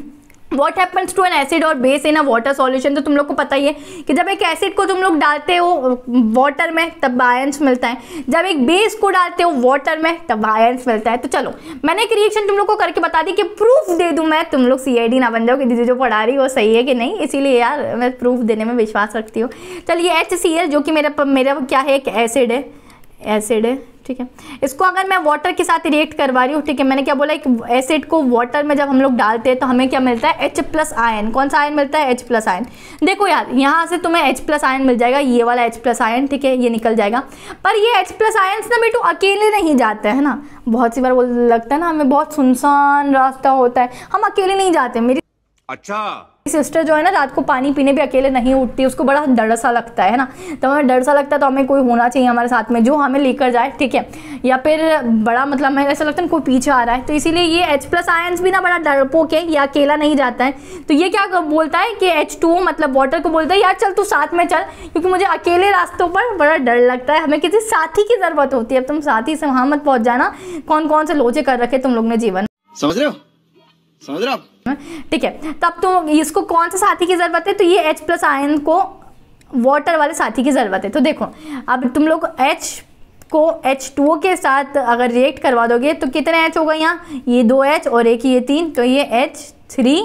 What happens to an acid और base in a water solution, तो तुम लोग को पता ही है कि जब एक एसिड को तुम लोग डालते हो वाटर में तब आयंस मिलता है, जब एक बेस को डालते हो वाटर में तब आयंस मिलता है। तो चलो मैंने एक रिएक्शन तुम लोग को करके बता दी कि प्रूफ दे दूं मैं, तुम लोग सी आई डी ना बन जाओ कि दीदी जो पढ़ा रही वो सही है कि नहीं, इसीलिए यार मैं प्रूफ देने में विश्वास रखती हूँ। चलिए एच सी एल जो कि मेरा मेरा क्या है, एक एसिड है, एसिड है, ठीक है। इसको अगर मैं वाटर के साथ रिएक्ट करवा रही हूँ, ठीक है, मैंने क्या बोला, एक एसिड को वाटर में जब हम लोग डालते हैं तो हमें क्या मिलता है, H प्लस आयन। कौन सा आयन मिलता है, H प्लस आयन। देखो यार यहाँ से तुम्हें H प्लस आयन मिल जाएगा, ये वाला H प्लस आयन, ठीक है, ये निकल जाएगा। पर ये H प्लस आयन ना बेटू अकेले नहीं जाते हैं ना, बहुत सी बार वो लगता है ना हमें बहुत सुनसान रास्ता होता है, हम अकेले नहीं जाते। मेरी अच्छा सिस्टर जो है ना रात को पानी पीने भी अकेले नहीं उठती, उसको बड़ा डर सा लगता है ना, तो हमें डर सा लगता है तो हमें कोई होना चाहिए हमारे साथ में जो हमें लेकर जाए, ठीक है, या फिर बड़ा मतलब हमें ऐसा लगता है कोई पीछे आ रहा है। तो इसीलिए ये H प्लस आयंस भी ना बड़ा डरपोक है, ये अकेला नहीं जाता है। तो ये क्या बोलता है कि एच टू ओ मतलब वाटर को बोलता है यार चल तू साथ में चल, क्योंकि मुझे अकेले रास्तों पर बड़ा डर लगता है, हमें किसी साथी की ज़रूरत होती है। अब तुम साथी से वहाँ मत पहुँच जाना, कौन कौन से लोचे कर रखे तुम लोग ने जीवन, समझ रहे हो, समझ रहे हो आप, ठीक है। तब तो इसको कौन से साथी की ज़रूरत है, तो ये H प्लस आयन को वाटर वाले साथी की ज़रूरत है। तो देखो अब तुम लोग H को एच टू ओ के साथ अगर रिएक्ट करवा दोगे तो कितने H होगा यहाँ, ये दो H और एक ये तीन, तो ये एच थ्री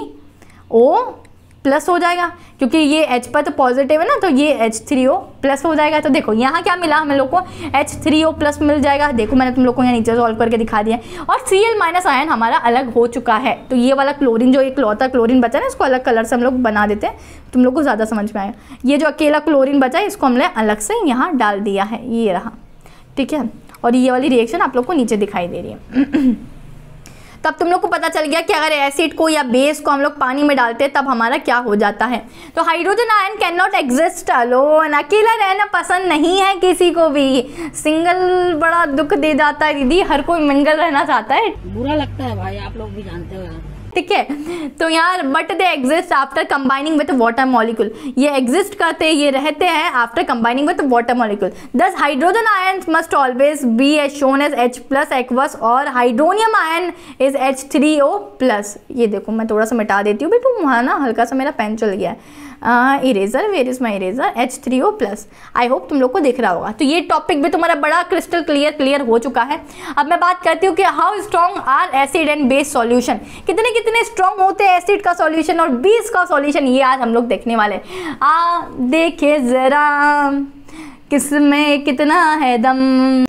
ओ प्लस हो जाएगा, क्योंकि ये H पर तो पॉजिटिव है ना, तो ये एच थ्री ओ प्लस हो जाएगा। तो देखो यहाँ क्या मिला हम लोग को, एच थ्री ओ प्लस मिल जाएगा। देखो मैंने तुम लोग को यहाँ नीचे सॉल्व करके दिखा दिया है। और सी एल माइनस आयन हमारा अलग हो चुका है। तो ये वाला क्लोरीन जो एक लौता क्लोरीन बचा है इसको अलग कलर से हम लोग बना देते हैं, तुम लोग को ज़्यादा समझ में आएगा। ये जो अकेला क्लोरीन बचा है इसको हमने अलग से यहाँ डाल दिया है, ये रहा, ठीक है। और ये वाली रिएक्शन आप लोग को नीचे दिखाई दे रही है। तब तुम लोग को पता चल गया कि अगर एसिड को या बेस को हम लोग पानी में डालते हैं तब हमारा क्या हो जाता है। तो hydrogen ion can not exist alone, अकेला रहना पसंद नहीं है किसी को भी, सिंगल बड़ा दुख दे जाता है दीदी, हर कोई मिंगल रहना चाहता है, बुरा लगता है भाई, आप लोग भी जानते हो, ठीक है। तो यार but they exist after combining with water molecule, ये एग्जिस्ट करते ये रहते हैं after combining with water molecule. Thus hydrogen ions must always be as shown as H plus aqueous और hydronium ion is H three O plus. ये देखो मैं थोड़ा सा मिटा देती हूँ बेटू, वहाँ ना हल्का सा मेरा पेन चल गया है, eraser, where is my eraser, H three O plus. I hope तुम लोग को दिख रहा होगा। तो ये टॉपिक भी तुम्हारा बड़ा क्रिस्टल क्लियर क्लियर हो चुका है। अब मैं बात करती हूँ कि how strong are acid and base solution, कितने कितने स्ट्रॉन्ग होते हैं एसिड का सॉल्यूशन और बेस का सॉल्यूशन, ये आज हम लोग देखने वाले हैं। आ देखे जरा किसमें कितना है दम,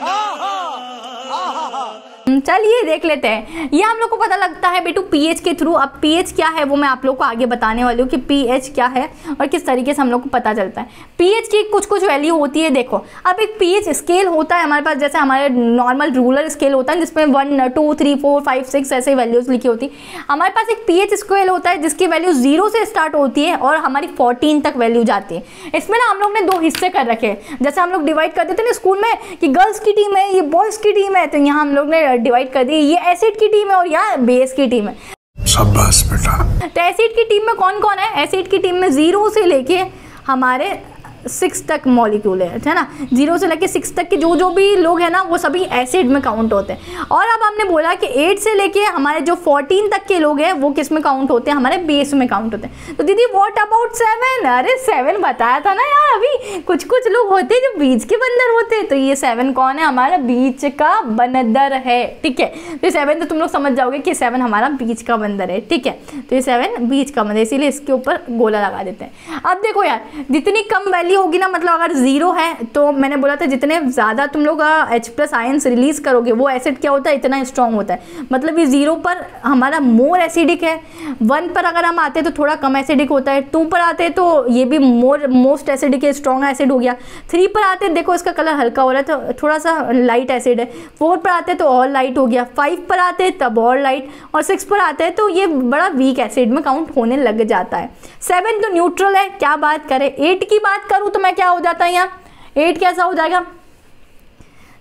चलिए देख लेते हैं। ये हम लोग को पता लगता है बेटू पीएच के थ्रू। अब पीएच क्या है वो मैं आप लोग को आगे बताने वाली हूँ कि पीएच क्या है और किस तरीके से हम लोग को पता चलता है। पीएच की कुछ कुछ वैल्यू होती है। देखो अब एक पीएच स्केल होता है हमारे पास, जैसे हमारे नॉर्मल रूलर स्केल होता है जिसमें one two three four five six ऐसे वैल्यूज लिखी होती है। हमारे पास एक पीएच स्केल होता है जिसकी वैल्यू जीरो से स्टार्ट होती है और हमारी फोर्टीन तक वैल्यू जाती है। इसमें ना हम लोग ने दो हिस्से कर रखे हैं, जैसे हम लोग डिवाइड करते थे ना स्कूल में कि गर्ल्स की टीम है, ये बॉयज की टीम है, तो यहाँ हम लोग ने डिवाइड कर दी, ये एसिड की टीम है और यहाँ बेस की टीम है। शाबाश बेटा। तो एसिड की टीम में कौन कौन है, एसिड की टीम में जीरो से लेके हमारे सिक्स तक मॉलिक्यूल है, है ना, जीरो से लेके सिक्स तक के जो जो भी लोग हैं ना वो सभी एसिड में काउंट होते हैं। और अब हमने बोला कि एट से लेके हमारे जो फोर्टीन तक के लोग हैं वो किस में काउंट होते हैं, हमारे बेस में काउंट होते हैं। तो दीदी व्हाट अबाउट सेवन, अरे सेवन बताया था ना यार अभी, कुछ कुछ लोग होते हैं जो बीच के बंदर होते हैं, तो ये सेवन कौन है, हमारा बीच का बंदर है, ठीक है। तो सेवन तो तुम लोग समझ जाओगे कि सेवन हमारा बीच का बंदर है, ठीक है। तो ये सेवन बीच का बंदर, इसीलिए इसके ऊपर गोला लगा देते हैं। अब देखो यार जितनी कम वैल्यू होगी ना, मतलब अगर जीरो है तो मैंने बोला था जितने ज़्यादा तुम लोग H प्लस आयंस रिलीज करोगे वो एसिड क्या होता है, इतना स्ट्रॉन्ग होता है। मतलब ये जीरो पर हमारा मोर एसिडिक है, वन पर अगर हम आते हैं तो थोड़ा कम एसिडिक होता है, टू पर आते हैं तो ये भी मोर मोस्ट एसिडिक है, स्ट्रॉन्ग एसिड हो गया। थ्री पर आते हैं देखो इसका कलर हल्का हो रहा है तो थोड़ा सा लाइट एसिड है। फोर पर आते हैं तो और लाइट हो गया, फाइव पर आते हैं तब और लाइट, और सिक्स पर आते हैं तो ये बड़ा वीक एसिड में काउंट होने लग जाता है। सेवन तो न्यूट्रल है, क्या बात करें। एट की बात करूँ तो मैं क्या हो जाता है यहाँ, एट कैसा हो जाएगा,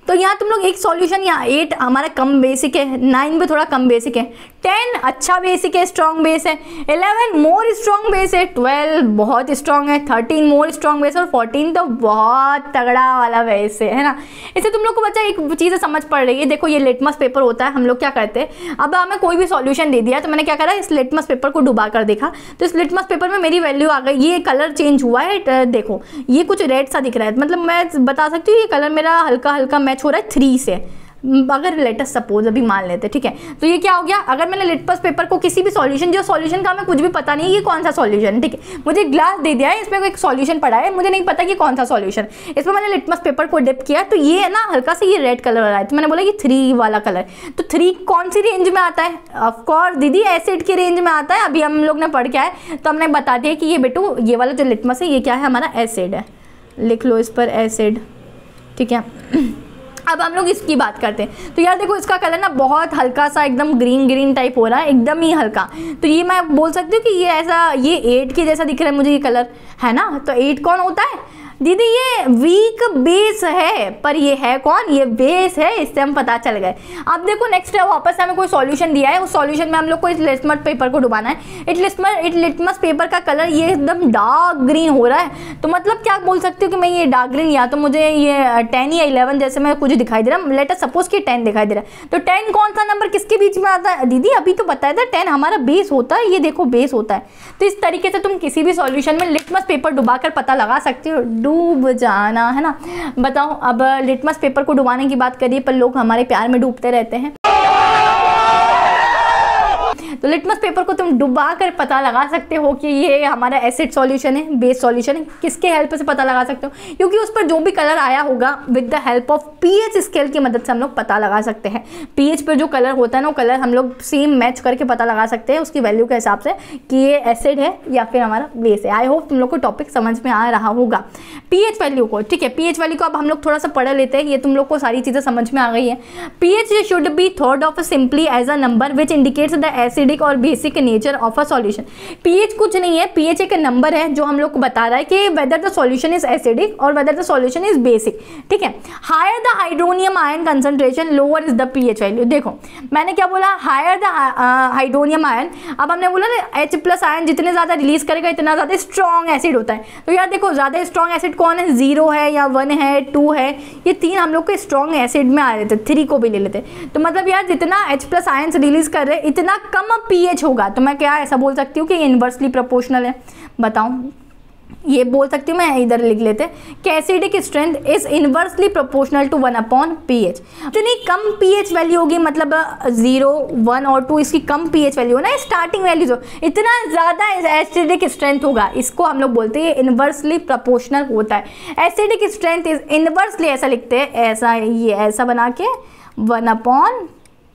तो यहाँ तुम लोग एक सॉल्यूशन, यहाँ एट हमारा कम बेसिक है, नाइन भी थोड़ा कम बेसिक है, टेन अच्छा बेसिक है, स्ट्रॉन्ग बेस है, इलेवन मोर स्ट्रॉन्ग बेस है, ट्वेल्व बहुत स्ट्रॉन्ग है, थर्टीन मोर स्ट्रॉन्ग बेस है और फोर्टीन तो बहुत तगड़ा वाला बेस है, है ना। इससे तुम लोग को बच्चा एक चीज़ समझ पड़ रही है। देखो ये लिटमस पेपर होता है, हम लोग क्या करते हैं, अब हमें कोई भी सॉल्यूशन दे दिया तो मैंने क्या करा, इस लिटमस पेपर को डुबा कर देखा, तो इस लिटमस पेपर में मेरी वैल्यू आ गई, ये कलर चेंज हुआ है, देखो ये कुछ रेड सा दिख रहा है, मतलब मैं बता सकती हूँ ये कलर मेरा हल्का हल्का मैच हो रहा है थ्री से, अगर लेटेस्ट सपोज अभी मान लेते, ठीक है। तो ये क्या हो गया, अगर मैंने लिटमस पेपर को किसी भी सॉल्यूशन, जो सॉल्यूशन का हमें कुछ भी पता नहीं ये कौन सा सॉल्यूशन है, ठीक है, मुझे ग्लास दे दिया है, इसमें एक सॉल्यूशन पड़ा है, मुझे नहीं पता कि कौन सा सॉल्यूशन, इसमें मैंने लिटमस पेपर को डिप किया तो ये है ना हल्का से ये रेड कलर आ रहा है, तो मैंने बोला ये थ्री वाला कलर, तो थ्री कौन सी रेंज में आता है, ऑफकोर्स दीदी एसिड की रेंज में आता है। अभी हम लोग ने पढ़ के आए तो हमने बता दिया कि ये बेटू ये वाला जो लिटमस है ये क्या है, हमारा एसिड है, लिख लो इस पर एसिड, ठीक है। अब हम लोग इसकी बात करते हैं, तो यार देखो इसका कलर ना बहुत हल्का सा एकदम ग्रीन ग्रीन टाइप हो रहा है, एकदम ही हल्का, तो ये मैं बोल सकती हूँ कि ये ऐसा, ये एट के जैसा दिख रहा है मुझे ये कलर, है ना। तो एट कौन होता है दीदी, ये वीक बेस है, पर ये है कौन, ये बेस है, इससे हम पता चल गए। अब देखो नेक्स्ट है, वापस से हमें कोई सॉल्यूशन दिया है, उस सॉल्यूशन में हम लोग को इस लिटमस पेपर को डुबाना है। It litmus it litmus paper का कलर ये एकदम डार्क ग्रीन हो रहा है, तो मतलब क्या बोल सकती हूँ कि मैं ये डार्क ग्रीन, या तो मुझे ये टेन या इलेवन जैसे मैं कुछ दिखाई दे रहा है, लेट अस सपोज कि टेन दिखाई दे रहा है, तो टेन कौन सा नंबर किसके बीच में आता है दीदी, अभी तो बताया था टेन हमारा बेस होता है, ये देखो बेस होता है। तो इस तरीके से तुम किसी भी सॉल्यूशन में लिटमस पेपर डुबा कर पता लगा सकते हो, डूब जा ना, है ना। बताओ अब लिटमस पेपर को डुबाने की बात करिए, पर लोग हमारे प्यार में डूबते रहते हैं। तो लिटमस पेपर को तुम डुबा कर पता लगा सकते हो कि ये हमारा एसिड सॉल्यूशन है, बेस सॉल्यूशन है। किसके हेल्प से पता लगा सकते हो, क्योंकि उस पर जो भी कलर आया होगा with the help of pH scale की मदद से हम लोग पता लगा सकते हैं। पीएच पर जो कलर होता है ना वो कलर हम लोग सेम मैच करके पता लगा सकते हैं उसकी वैल्यू के हिसाब से कि ये एसिड है या फिर हमारा बेस है। आई होप तुम लोग को टॉपिक समझ में आ रहा होगा पीएच वैल्यू को, ठीक है। पीएच वैल्यू को अब हम लोग थोड़ा सा पढ़ लेते हैं, ये तुम लोग को सारी चीज़ें समझ में आ गई है। PH should be thought of simply as a number which indicates the acidic और basic nature of a solution. PH कुछ नहीं है, पीएच एक नंबर है जो हम लोग को बता रहा है कि whether the solution is acidic और whether the solution is basic, ठीक है। Higher the hydronium ion concentration lower is the pH value. देखो मैंने क्या बोला, हायर द हाइड्रोनियम आयन, अब हमने बोला ना एच प्लस आयन जितने ज्यादा रिलीज करेगा इतना ज्यादा स्ट्रॉन्ग एसिड होता है। तो यार देखो ज्यादा स्ट्रॉन्ग एसिड कौन है, जीरो है या वन है, टू है, ये तीन हम लोग के स्ट्रॉन्ग एसिड में आ रहे थे, थ्री को भी ले लेते। तो मतलब यार जितना एच प्लस आयन रिलीज कर रहे इतना कम पीएच होगा, तो मैं क्या ऐसा बोल सकती हूँ कि ये इन्वर्सली प्रोपोर्शनल है। बताओ ये बोल सकती हूँ मैं, इधर लिख लेते कि acidic strength is inversely proportional to one upon pH. जितनी कम पीएच वैल्यू होगी, मतलब जीरो वन और टू इसकी कम पीएच वैल्यू ना स्टार्टिंग वैल्यू जो, इतना ज़्यादा एसिडिक स्ट्रेंथ होगा, इसको हम लोग बोलते हैं इनवर्सली प्रोपोर्शनल होता है। एसिडिक स्ट्रेंथ इज इनवर्सली, ऐसा लिखते हैं, ऐसा ये ऐसा बना के वन अपॉन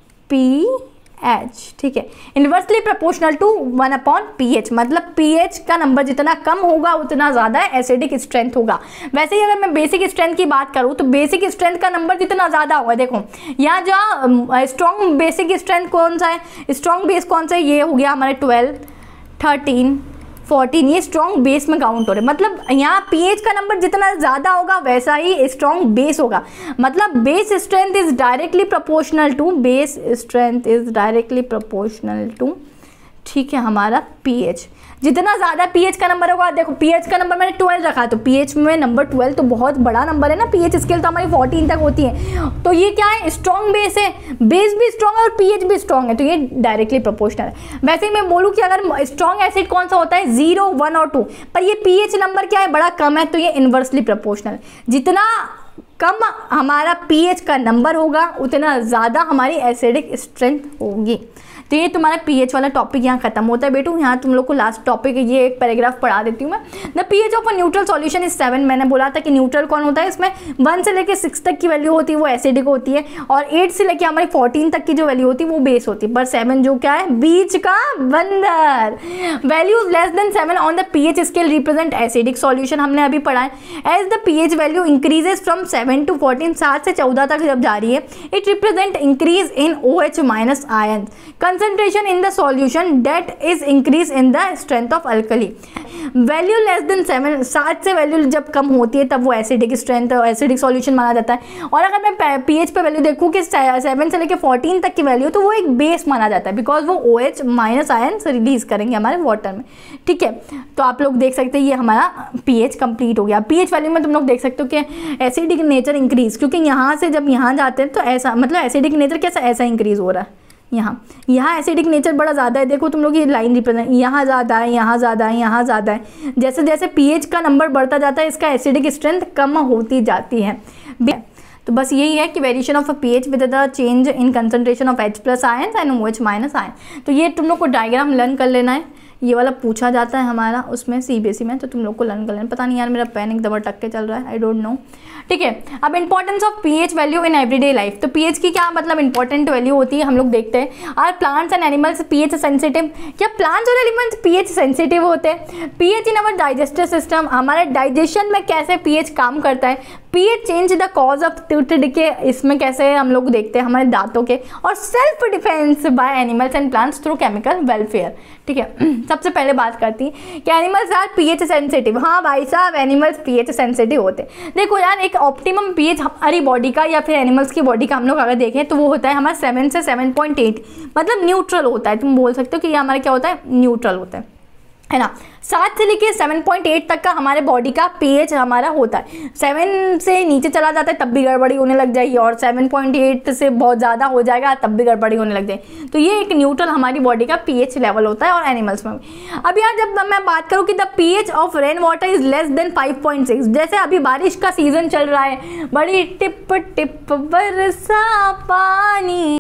पी एच, ठीक है, inversely proportional to one upon pH, मतलब पीएच का नंबर जितना कम होगा उतना ज़्यादा एसिडिक स्ट्रेंथ होगा। वैसे ही अगर मैं बेसिक स्ट्रेंथ की बात करूँ तो बेसिक स्ट्रेंथ का नंबर जितना ज़्यादा होगा, देखो यहाँ जो स्ट्रॉन्ग बेसिक स्ट्रेंथ कौन सा है, स्ट्रॉन्ग बेस कौन सा है, ये हो गया हमारे ट्वेल्व, थर्टीन, फोर्टीन, ये स्ट्रॉन्ग बेस में काउंट हो रहे हैं। मतलब यहाँ पीएच का नंबर जितना ज़्यादा होगा वैसा ही स्ट्रॉन्ग बेस होगा। मतलब base strength is directly proportional to base strength is directly proportional to, ठीक है, हमारा पीएच। जितना ज़्यादा पीएच का नंबर होगा, देखो पीएच का नंबर मैंने ट्वेल्व रखा, तो पीएच में नंबर ट्वेल्व तो बहुत बड़ा नंबर है ना, पीएच स्केल तो हमारी फोर्टीन तक होती है, तो ये क्या है, स्ट्रॉन्ग बेस है, बेस भी स्ट्रॉन्ग है और पीएच भी स्ट्रॉन्ग है, तो ये डायरेक्टली प्रोपोर्शनल है। वैसे ही मैं बोलूँ कि अगर स्ट्रॉन्ग एसिड कौन सा होता है, जीरो, वन और टू, पर ये पीएच नंबर क्या है, बड़ा कम है, तो ये इनवर्सली प्रोपोर्शनल। जितना कम हमारा पीएच का नंबर होगा उतना ज़्यादा हमारी एसिडिक स्ट्रेंथ होगी। तो ये तुम्हारा पीएच वाला टॉपिक यहाँ खत्म होता है बेटू। यहाँ तुम लोग को लास्ट टॉपिक ये एक पैराग्राफ पढ़ा देती हूँ मैं। The pH of a neutral solution is seven. मैंने बोला था कि न्यूट्रल कौन होता है, इसमें वन से लेकर सिक्स तक की वैल्यू होती है वो एसिडिक होती है, और एट से लेकर हमारी फोर्टीन तक की जो वैल्यू होती है वो बेस होती है, पर सेवन जो क्या है, बीच का बंदर। Values less than seven on the pH scale represent acidic solution, हमने अभी पढ़ा है। As the pH value increases from seven seven to fourteen, सात से चौदह तक जब जा रही है, it represent increase in O H minus ion concentration in the solution that is increase in the strength of alkali. Value less than seven, सात से वैल्यू जब कम होती है तब वो एसिडिक स्ट्रेंथ एसिडिक सॉल्यूशन माना जाता है। और अगर मैं पीएच पे वैल्यू देखूँ कि सेवन से लेकर फोर्टीन तक की वैल्यू, तो वो एक बेस माना जाता है, बिकॉज वो O H minus ion release करेंगे हमारे वाटर में। ठीक है, तो आप लोग देख सकते हैं ये हमारा पीएच कंप्लीट हो गया। पीएच वैल्यू में तुम लोग देख सकते हो कि एसिडिक नेचर इंक्रीज, क्योंकि यहाँ से जब यहाँ जाते हैं तो ऐसा मतलब एसिडिक नेचर कैसा ऐसा इंक्रीज हो रहा है। यहाँ यहाँ एसिडिक नेचर बड़ा ज़्यादा है, देखो तुम लोग ये लाइन रिप्रेजेंट, यहाँ ज़्यादा है, यहाँ ज़्यादा है, यहाँ ज़्यादा है। जैसे जैसे पीएच का नंबर बढ़ता जाता है, इसका एसिडिक स्ट्रेंथ कम होती जाती है। तो बस यही है कि variation of a pH with the change in concentration of H plus ion and O H minus ion. तो ये तुम लोग को डायग्राम लर्न कर लेना है, ये वाला पूछा जाता है हमारा उसमें सीबीएसई में, तो तुम लोग को लर्न कर लेना। पता नहीं यार मेरा पेन एकदम अटक के चल रहा है, आई डोंट नो। ठीक है, अब importance of pH value in everyday life. तो पीएच की क्या मतलब इंपॉर्टेंट वैल्यू होती है, हम लोग देखते हैं। Are plants and animals pH sensitive? क्या प्लांट्स और एनिमल्स पीएच सेंसिटिव होते हैं? PH in our digestive system, हमारे डाइजेशन में कैसे पीएच काम करता है। PH change the cause of tooth decay, इसमें कैसे हम लोग देखते हैं हमारे दांतों के। और self defence by animals and plants through chemical welfare. ठीक है, सबसे पहले बात करती हैं कि एनिमल्स आर पीएच सेंसिटिव। हाँ भाई साहब, एनिमल्स पीएच सेंसिटिव होते हैं। देखो यार, एक ऑप्टिमम पीएच हमारी बॉडी का या फिर एनिमल्स की बॉडी का हम लोग अगर देखें तो वो होता है हमारा सेवन से सेवन पॉइंट एट, मतलब न्यूट्रल होता है। तुम बोल सकते हो कि ये हमारा क्या होता है, न्यूट्रल होता है, है ना। सात से लेके सेवन पॉइंट एट तक का हमारे बॉडी का पीएच हमारा होता है। सेवन से नीचे चला जाता है तब भी गड़बड़ी होने लग जाएगी, और सेवन पॉइंट एट से बहुत ज़्यादा हो जाएगा तब भी गड़बड़ी होने लग जाएगी। तो ये एक न्यूट्रल हमारी बॉडी का पीएच लेवल होता है, और एनिमल्स में भी। अब यार जब मैं बात करूँ कि the pH of rain water is less than five point six, जैसे अभी बारिश का सीजन चल रहा है, बड़ी टिप टिप बरसा पानी,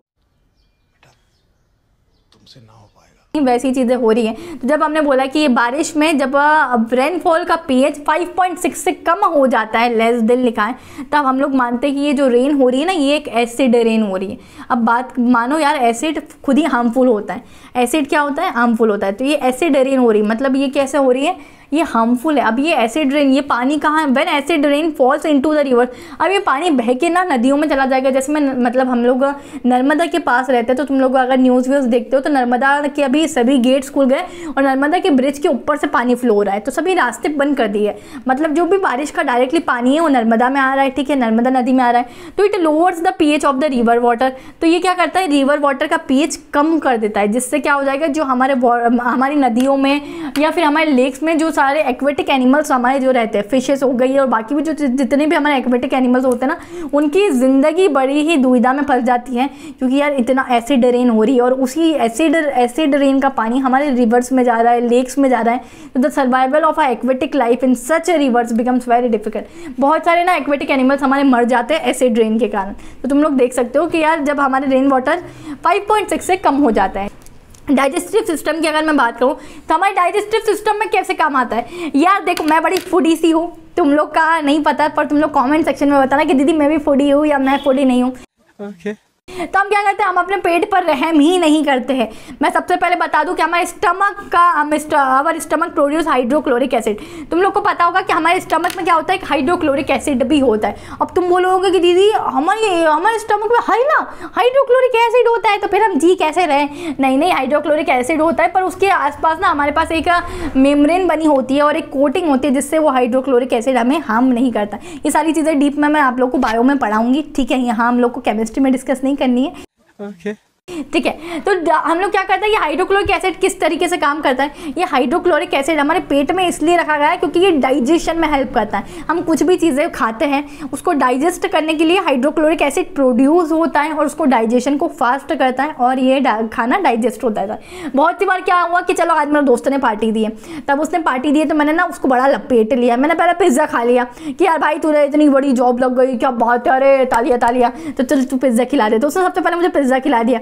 वैसी चीज़ें हो रही हैं। तो जब हमने बोला कि ये बारिश में जब रेनफॉल का पीएच फाइव पॉइंट सिक्स से कम हो जाता है, लेस देन लिखा है, तब हम लोग मानते हैं कि ये जो रेन हो रही है ना, ये एक एसिड रेन हो रही है। अब बात मानो यार, एसिड खुद ही हार्मफुल होता है। एसिड क्या होता है, हार्मफुल होता है। तो ये एसिड रेन हो रही है, मतलब ये कैसे हो रही है, ये हार्मफुल है। अब ये एसिड रेन, ये पानी कहाँ है, when acid rain falls into the river, अब ये पानी बह के ना नदियों में चला जाएगा। जैसे मैं मतलब हम लोग नर्मदा के पास रहते हैं, तो तुम लोग अगर न्यूज़ व्यूज़ देखते हो तो नर्मदा के अभी सभी गेट्स खुल गए और नर्मदा के ब्रिज के ऊपर से पानी फ्लो हो रहा है, तो सभी रास्ते बंद कर दिए। मतलब जो भी बारिश का डायरेक्टली पानी है वो नर्मदा में आ रहा है, ठीक है, नर्मदा नदी में आ रहा है, तो it lowers the pH of the river water. तो ये क्या करता है, रिवर वाटर का पीएच कम कर देता है, जिससे क्या हो जाएगा, जो हमारे हमारी नदियों में या फिर हमारे लेक्स में जो सारे एक्वेटिक एनिमल्स हमारे जो रहते हैं, फिशेस हो गई और बाकी भी जो जितने भी हमारे एक्वेटिक एनिमल्स होते हैं ना, उनकी ज़िंदगी बड़ी ही दुविधा में फंस जाती है, क्योंकि यार इतना एसिड रेन हो रही है और उसी एसिड एसिड रेन का पानी हमारे रिवर्स में जा रहा है, लेक्स में जा रहा है। तो the survival of a aquatic life in such rivers becomes very difficult. बहुत सारे ना एक्वेटिक एनिमल्स हमारे मर जाते हैं एसिड रेन के कारण। तो तुम लोग देख सकते हो कि यार जब हमारे rain water five point six से कम हो जाता है। डाइजेस्टिव सिस्टम की अगर मैं बात करूँ तो हमारे डाइजेस्टिव सिस्टम में कैसे काम आता है यार, देखो मैं बड़ी फूडी सी हूँ, तुम लोग का नहीं पता, पर तुम लोग कमेंट सेक्शन में बताना कि दीदी मैं भी फूडी हूँ या मैं फूडी नहीं हूँ। okay. तो हम क्या करते हैं, हम अपने पेट पर रहम ही नहीं करते हैं। मैं सबसे पहले बता दूं कि हमारे स्टमक का हमारे स्टमक प्रोड्यूस हाइड्रोक्लोरिक एसिड। तुम लोग को पता होगा कि हमारे स्टमक में क्या होता है, एक हाइड्रोक्लोरिक एसिड भी होता है। अब तुम बोलोगे कि दीदी हमारे हमारे स्टमक में है ना हाइड्रोक्लोरिक एसिड होता है, तो फिर हम जी कैसे रहें। नहीं नहीं, हाइड्रोक्लोरिक एसिड होता है, पर उसके आसपास ना हमारे पास एक मेम्ब्रेन बनी होती है और एक कोटिंग होती है, जिससे वो हाइड्रोक्लोरिक एसिड हमें हार्म नहीं करता। ये सारी चीज़ें डीप में मैं आप लोग को बायो में पढ़ाऊंगी, ठीक है, यहाँ हम लोग को केमिस्ट्री में डिस्कस नहीं करनी है। Okay. ठीक है। तो हम लोग क्या करते हैं, ये हाइड्रोक्लोरिक एसिड किस तरीके से काम करता है, ये हाइड्रोक्लोरिक एसिड हमारे पेट में इसलिए रखा गया है क्योंकि ये डाइजेशन में हेल्प करता है। हम कुछ भी चीज़ें खाते हैं उसको डाइजेस्ट करने के लिए हाइड्रोक्लोरिक एसिड प्रोड्यूस होता है और उसको डाइजेशन को फास्ट करता है और ये खाना डाइजेस्ट होता है। बहुत सी बार क्या हुआ कि चलो आज मेरे दोस्त ने पार्टी दी है, तब उसने पार्टी दी है तो मैंने ना उसको बड़ा लपेट लिया। मैंने पहले पिज्ज़ा खा लिया कि यार भाई तुझे इतनी बड़ी जॉब लग गई, क्या बात है, अरे तालिया तालिया, तो चल तू पिज्ज़ा खिला दे। तो उसने सबसे पहले मुझे पिज्ज़ा खिला दिया।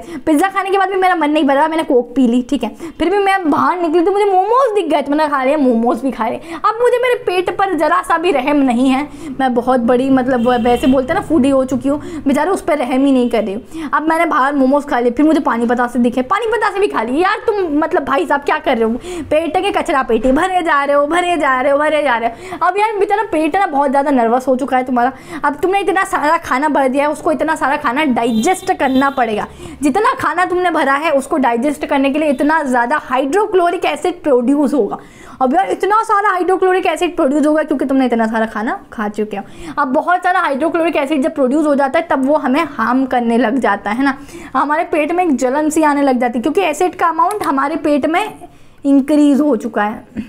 पिज्ज़ा खाने के बाद भी मेरा मन नहीं भरा, मैंने कोक पी ली, ठीक है, फिर भी मैं बाहर निकली तो मुझे मोमोज दिख गए तो मैंने खा लिया, मोमोज भी खा रहे। अब मुझे मेरे पेट पर जरा सा भी रहम नहीं है, मैं बहुत बड़ी मतलब वैसे बोलते हैं ना फूडी हो चुकी हूँ, बेचारे उस पर रहम ही नहीं कर रही हूँ। अब मैंने बाहर मोमोज खा लिए, फिर मुझे पानी बतासे दिखे, पानी बतासे भी खा लिए। यार तुम मतलब भाई साहब क्या कर रहे हो, पेट के कचरा पेटी भरे जा रहे हो भरे जा रहे हो भरे जा रहे हो। अब यार बेचारा पेट ना बहुत ज़्यादा नर्वस हो चुका है तुम्हारा। अब तुमने इतना सारा खाना भर दिया है, उसको इतना सारा खाना डाइजेस्ट करना पड़ेगा। जितना खाना तुमने भरा है उसको डाइजेस्ट करने के लिए इतना ज़्यादा हाइड्रोक्लोरिक एसिड प्रोड्यूस होगा। अब यार इतना सारा हाइड्रोक्लोरिक एसिड प्रोड्यूस होगा क्योंकि तुमने इतना सारा खाना खा चुके हो। अब बहुत सारा हाइड्रोक्लोरिक एसिड जब प्रोड्यूस हो जाता है तब वो हमें हार्म करने लग जाता है ना, हमारे पेट में एक जलन सी आने लग जाती है क्योंकि एसिड का अमाउंट हमारे पेट में इंक्रीज हो चुका है।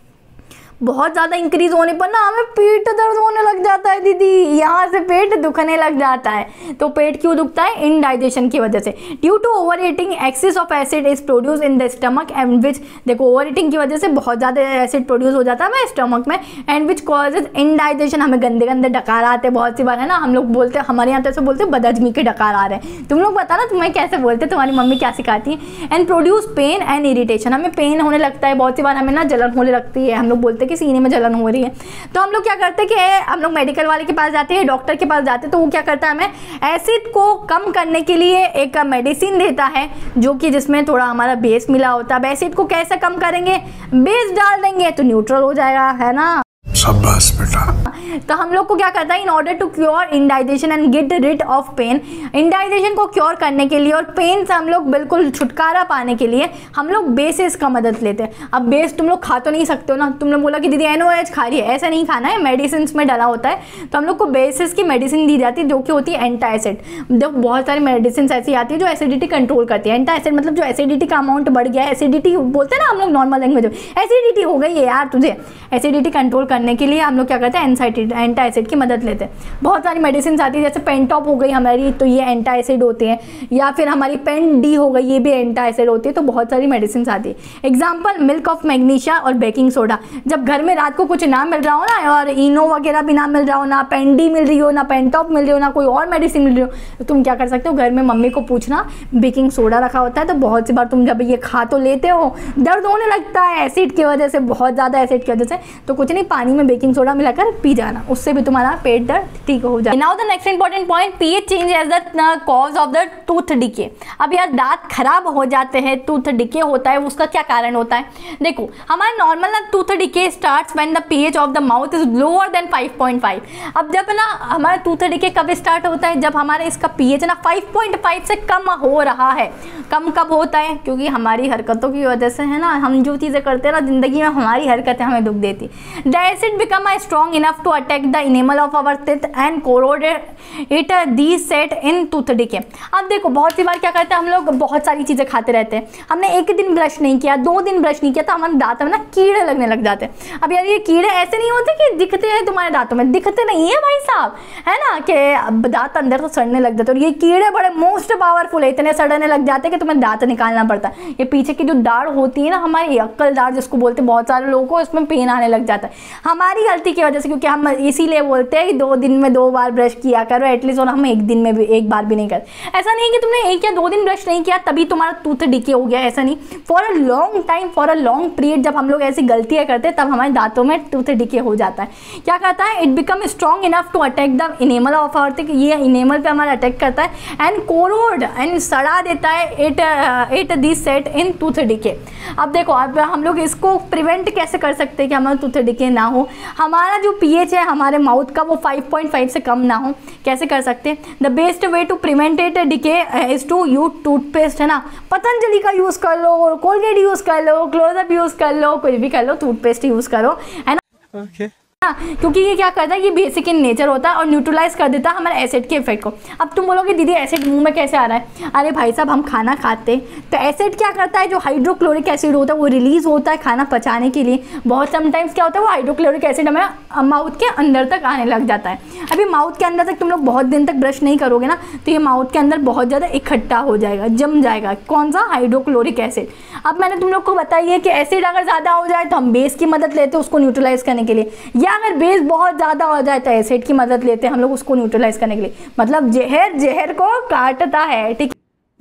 बहुत ज़्यादा इंक्रीज होने पर ना हमें पेट दर्द होने लग जाता है दीदी, यहाँ से पेट दुखने लग जाता है। तो पेट क्यों दुखता है? इनडाइजेशन की वजह से। Due to over eating excess of acid is produce in the stomach and which, देखो ओवर ईटिंग की वजह से बहुत ज़्यादा एसिड प्रोड्यूस हो जाता है हमें स्टमक में, एंड विच कॉजेज इनडाइजेशन। हमें गंदे गंदे डकार आते हैं बहुत सी बार, है ना, हम लोग बोलते हैं, हमारे यहाँ तो ऐसे बोलते हैं बदहजमी के डकार आ रहे हैं। तुम लोग बता ना तुम्हें कैसे बोलते, तुम्हारी मम्मी क्या सिखाती है। And produce pain and irritation, हमें पेन होने लगता है बहुत सी बार, हमें ना जलन होने लगती है, हम लोग बोलते हैं कि सीने में जलन हो रही है। तो हम लोग क्या करते हैं कि हम लोग मेडिकल वाले के पास जाते हैं, डॉक्टर के पास जाते हैं, तो वो क्या करता है हमें एसिड को कम करने के लिए एक मेडिसिन देता है जो कि जिसमें थोड़ा हमारा बेस मिला होता है। अब एसिड को कैसे कम करेंगे? बेस डाल देंगे तो न्यूट्रल हो जाएगा, है ना। शाबाश बेटा। तो हम लोग को क्या करता है, in order to cure indigestion and get rid of pain, indigestion को क्योर करने के लिए और पेन से हम लोग बिल्कुल छुटकारा पाने के लिए हम लोग बेसिस का मदद लेते हैं। अब बेस तुम लोग खा तो नहीं सकते हो ना, तुमने बोला कि दीदी एनओएच खा रही है, ऐसा नहीं खाना है, मेडिसिन में डाला होता है। तो हम लोग को बेसिस की मेडिसिन दी जाती है जो कि होती है एंटासिड। देखो बहुत सारी मेडिसिन ऐसी आती है जो एसिडिटी कंट्रोल करती है। एंटासिड मतलब जो एसिडिटी का अमाउंट बढ़ गया है, एसिडिटी बोलते हैं ना हम लोग नॉर्मल लैंग्वेज में, एसिडिटी हो गई है यार तुझे, एसिडिटी कंट्रोल करने के लिए हम लोग क्या करते हैं, एंसाइटिड एंटासिड की मदद लेते हैं। बहुत सारी मेडिसिन आती है, जैसे पेंटॉप हो गई हमारी, तो ये एंटासिड होते हैं, या फिर हमारी पेन डी हो गई, ये भी एंटासिड होती है। तो बहुत सारी मेडिसिन आती है। एग्जाम्पल मिल्क ऑफ मैग्नीशिया और बेकिंग सोडा। जब घर में रात को कुछ ना मिल रहा हो ना, और इनो वगैरह भी ना मिल रहा हो, ना पेन डी मिल रही हो, ना पेंटॉप मिल रही हो, ना कोई और मेडिसिन मिल रही हो, तो तुम क्या कर सकते हो, घर में मम्मी को पूछना, बेकिंग सोडा रखा होता है। तो बहुत सी बार तुम जब ये खा तो लेते हो, दर्द होने लगता है एसिड की वजह से, बहुत ज़्यादा एसिड की वजह से, तो कुछ नहीं, पानी में बेकिंग सोडा मिलाकर पी जाना, उससे भी तुम्हारा पेट दर्द ठीक हो जाए। Now the next important point, pH change as the cause of the tooth decay. अब यार दांत खराब हो जाते हैं, टूथ डिके होता है, उसका क्या कारण होता है? देखो हमारा नॉर्मल ना tooth decay starts when the pH of the mouth is lower than five point five. अब जब ना हमारा टूथ डिके कब स्टार्ट होता है? जब हमारे इसका पीएच ना फाइव पॉइंट फाइव से कम हो रहा है। कम कब होता है? क्योंकि हमारी हरकतों की वजह से, है ना, हम जो चीज़ें करते हैं ना जिंदगी में, हमारी हरकतें हमें दुख देती। The acid become a strong enough to attack the enamel of our teeth and corrode it the set in tooth decay. अब देखो बहुत सी बार क्या करते हैं हम लोग, बहुत सारी चीज़ें खाते रहते हैं, हमने एक दिन ब्रश नहीं किया, दो दिन ब्रश नहीं किया, तो हमारे दांतों में ना कीड़े लगने लग जाते हैं। अब यार ये कीड़े ऐसे नहीं होते कि दिखते हैं तुम्हारे दांतों में, दिखते नहीं है भाई साहब, है ना, कि दांत अंदर तो सड़ने लग जाते हैं। और ये कीड़े बड़े मोस्ट पावरफुल है, इतने सड़ने लग जाते हैं कि तुम्हें दांत निकालना पड़ता है। ये पीछे की जो दाढ़ होती है ना हमारी, अक्कल दाढ़ जिसको बोलते हैं, बहुत सारे लोगों को इसमें पेन आने लग जाता है हमारी गलती की वजह से, क्योंकि हम इसीलिए बोलते हैं कि दो दिन में दो बार ब्रश किया करो एटलीस्ट, और हम एक दिन में भी एक बार भी नहीं करते। ऐसा नहीं कि तुमने एक या दो दिन ब्रश नहीं किया तभी तुम्हारा टूथ डिके हो गया, ऐसा नहीं। For a long time, for a long period जब हम लोग ऐसी गलतियां करते हैं तब हमारे दांतों में टूथ डिके हो जाता है। क्या करता है? It become strong enough to attack the enamel of our teeth, ये इनेमल पे हमारा अटैक करता है, एंड कोरोड एंड सड़ा देता है it it this set in tooth decay. अब देखो अब हम लोग इसको प्रिवेंट कैसे कर सकते हैं कि हमारा टूथ डिके ना हो, हमारा जो पीएच है हमारे माउथ का वो फाइव पॉइंट फाइव से कम ना हो। कैसे कर सकते हैं? The best way to prevent it decay is to use toothpaste, है ना, पतंजलि का यूज़ कर लो, कोलगेट यूज़ कर लो, क्लोजअप यूज़ कर लो, कुछ भी कर लो, टूथपेस्ट यूज़ करो, है ना। ओके क्योंकि ये क्या करता है, ये बेसिक इन नेचर होता है और न्यूट्रलाइज कर देता है हमारे एसिड के इफेक्ट को। अब तुम बोलोगे दीदी एसिड मुंह में कैसे आ रहा है? अरे भाई साहब हम खाना खाते तो एसिड क्या करता है, जो हाइड्रोक्लोरिक एसिड होता है वो रिलीज होता है खाना पचाने के लिए। बहुत समटाइम्स क्या होता है, वो हाइड्रोक्लोरिक एसिड हमें माउथ के अंदर तक आने लग जाता है। अभी माउथ के अंदर तक तुम लोग बहुत दिन तक ब्रश नहीं करोगे ना, तो ये माउथ के अंदर बहुत ज़्यादा इकट्ठा हो जाएगा, जम जाएगा। कौन सा? Hydrochloric acid. अब मैंने तुम लोग को बताइए कि एसिड अगर ज़्यादा हो जाए तो हम बेस की मदद लेते हैं उसको न्यूट्रलाइज करने के लिए, या अगर बेस बहुत ज़्यादा हो जाए तो एसिड की मदद लेते हैं हम लोग उसको न्यूट्रलाइज करने के लिए। मतलब जहर जहर को काटता है, ठीक।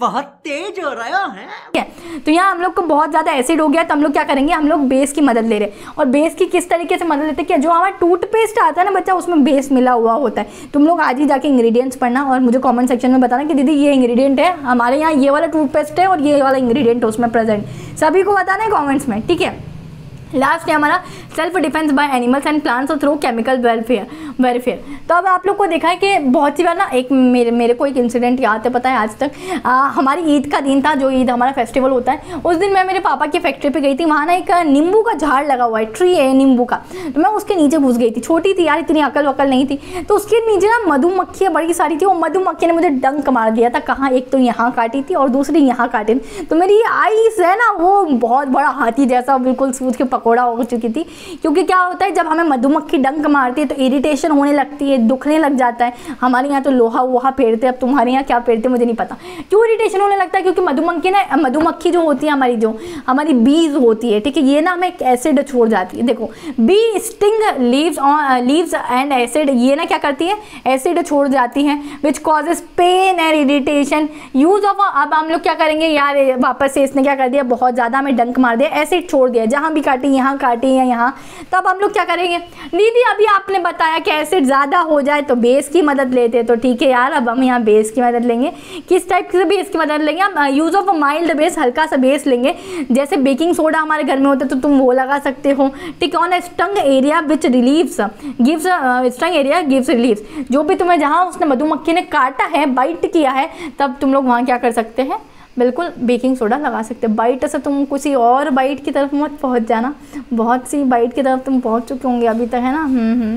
बहुत तेज हो रहा है। ठीक है, तो यहाँ हम लोग को बहुत ज़्यादा एसिड हो गया, तो हम लोग क्या करेंगे, हम लोग बेस की मदद ले रहे हैं। और बेस की किस तरीके से मदद लेते हैं कि जो हमारा टूथपेस्ट आता है ना बच्चा, उसमें बेस मिला हुआ होता है। तुम लोग आज ही जाके इंग्रेडिएंट्स पढ़ना और मुझे कमेंट सेक्शन में बताना कि दीदी ये इंग्रेडिएंट है, हमारे यहाँ ये वाला टूथपेस्ट है और ये वाला इंग्रेडिएंट है उसमें प्रेजेंट, सभी को बताना है कॉमेंट्स में। ठीक है, लास्ट है हमारा self defence by animals and plants through chemical welfare welfare तो अब आप लोग को देखा है कि बहुत सी बार ना एक मेरे मेरे को एक इंसिडेंट याद है, पता है आज तक आ, हमारी ईद का दिन था, जो ईद हमारा फेस्टिवल होता है, उस दिन मैं मेरे पापा की फैक्ट्री पे गई थी। वहाँ ना एक नींबू का झाड़ लगा हुआ है, ट्री है नींबू का, तो मैं उसके नीचे घुस गई थी। छोटी थी यार, इतनी अकल वकल नहीं थी, तो उसके नीचे ना मधुमक्खियाँ बड़ी सारी थी। वो मधुमक्खी ने मुझे डंक मार दिया था, कहाँ, एक तो यहाँ काटी थी और दूसरी यहाँ काटी थी। तो मेरी आईज है ना वो बहुत बड़ा हाथी जैसा बिल्कुल सूझ के पकौड़ा हो चुकी थी। क्योंकि क्या होता है, जब हमें मधुमक्खी डंक मारती है तो इरिटेशन होने लगती है, दुखने लग जाता है। हमारे यहाँ तो लोहा वोहा फेरते हैं, अब तुम्हारे यहाँ क्या फेरते मुझे नहीं पता, क्यों इरिटेशन होने लगता है, क्योंकि मधुमक्खी ना मधुमक्खी जो होती है हमारी, जो हमारी बीज होती है, ठीक है, ये ना हमें एक एसिड छोड़ जाती है। देखो, bee sting leaves leaves and acid, ये ना क्या करती है, एसिड छोड़ जाती है, which causes pain and irritation use of. अब हम लोग क्या करेंगे यार, वापस से इसने क्या कर दिया, बहुत ज़्यादा हमें डंक मार दिया, एसिड छोड़ दिया, जहाँ भी काटी यहाँ काटी या यहाँ। तब हम लोग क्या करेंगे, दीदी अभी आपने बताया कि एसिड ज़्यादा हो जाए तो बेस की मदद लेते हैं, तो ठीक है यार, अब हम यहाँ बेस की मदद लेंगे। किस टाइप से बेस की मदद लेंगे हम, use of a mild base, हल्का सा बेस लेंगे। जैसे बेकिंग सोडा हमारे घर में होता है तो तुम वो लगा सकते हो। ठीक है, on stung area which relieves gives stung area gives relieves, जो भी तुम्हें जहाँ उसने मधुमक्खी ने काटा है, बाइट किया है, तब तुम लोग वहाँ क्या कर सकते हैं, बिल्कुल बेकिंग सोडा लगा सकते हैं। बाइट से तुम किसी और बाइट की तरफ मत पहुंच जाना, बहुत सी बाइट की तरफ तुम पहुंच चुके होंगे अभी तक, है ना। हम्म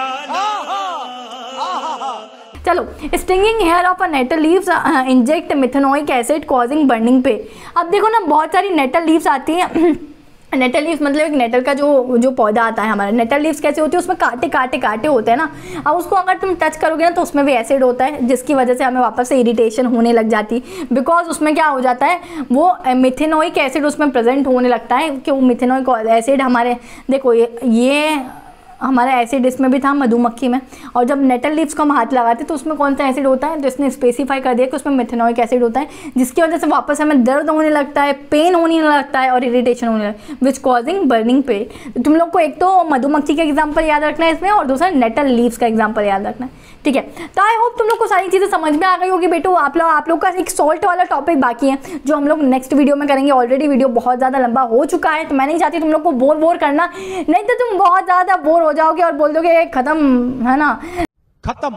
चलो, stinging hair of a nettle leaves inject methanoic acid causing burning पे। अब देखो ना, बहुत सारी नेटल लीव्स आती हैं। नेटल लीव्स मतलब एक नेटल का जो जो पौधा आता है हमारा, नेटल लीव्स कैसे होती है, उसमें कांटे कांटे कांटे होते हैं ना। अब उसको अगर तुम टच करोगे ना तो उसमें भी एसिड होता है, जिसकी वजह से हमें वापस से इरिटेशन होने लग जाती, बिकॉज उसमें क्या हो जाता है, वो मिथेनोइक एसिड उसमें प्रेजेंट होने लगता है। कि वो मिथेनोइक एसिड हमारे, देखो ये ये हमारा एसिड इसमें भी था मधुमक्खी में, और जब नेटल लीव्स को हम हाथ लगाते तो उसमें कौन सा एसिड होता है, तो इसने स्पेसिफाई कर दिया कि उसमें मिथेनोइक एसिड होता है, जिसकी वजह से वापस हमें दर्द होने लगता है, पेन होने लगता है और इरिटेशन होने लगता है, विच कॉजिंग बर्निंग पेन। तो तुम लोग को एक तो मधुमक्खी का एग्जाम्पल याद रखना है इसमें, और दूसरा नेटल लीव्स का एग्जाम्पल याद रखना है। ठीक है, तो आई होप तुम लोग को सारी चीज़ें समझ में आ गई होगी बेटो। आप लोग आप लोग का एक सॉल्ट वाला टॉपिक बाकी है, जो हम लोग नेक्स्ट वीडियो में करेंगे। ऑलरेडी वीडियो बहुत ज़्यादा लंबा हो चुका है, तो मैं नहीं चाहती तुम लोग को बोर बोर करना, नहीं तो तुम बहुत ज़्यादा बोर हो जाओगे और बोल दोगे खत्म, है ना, खत्म,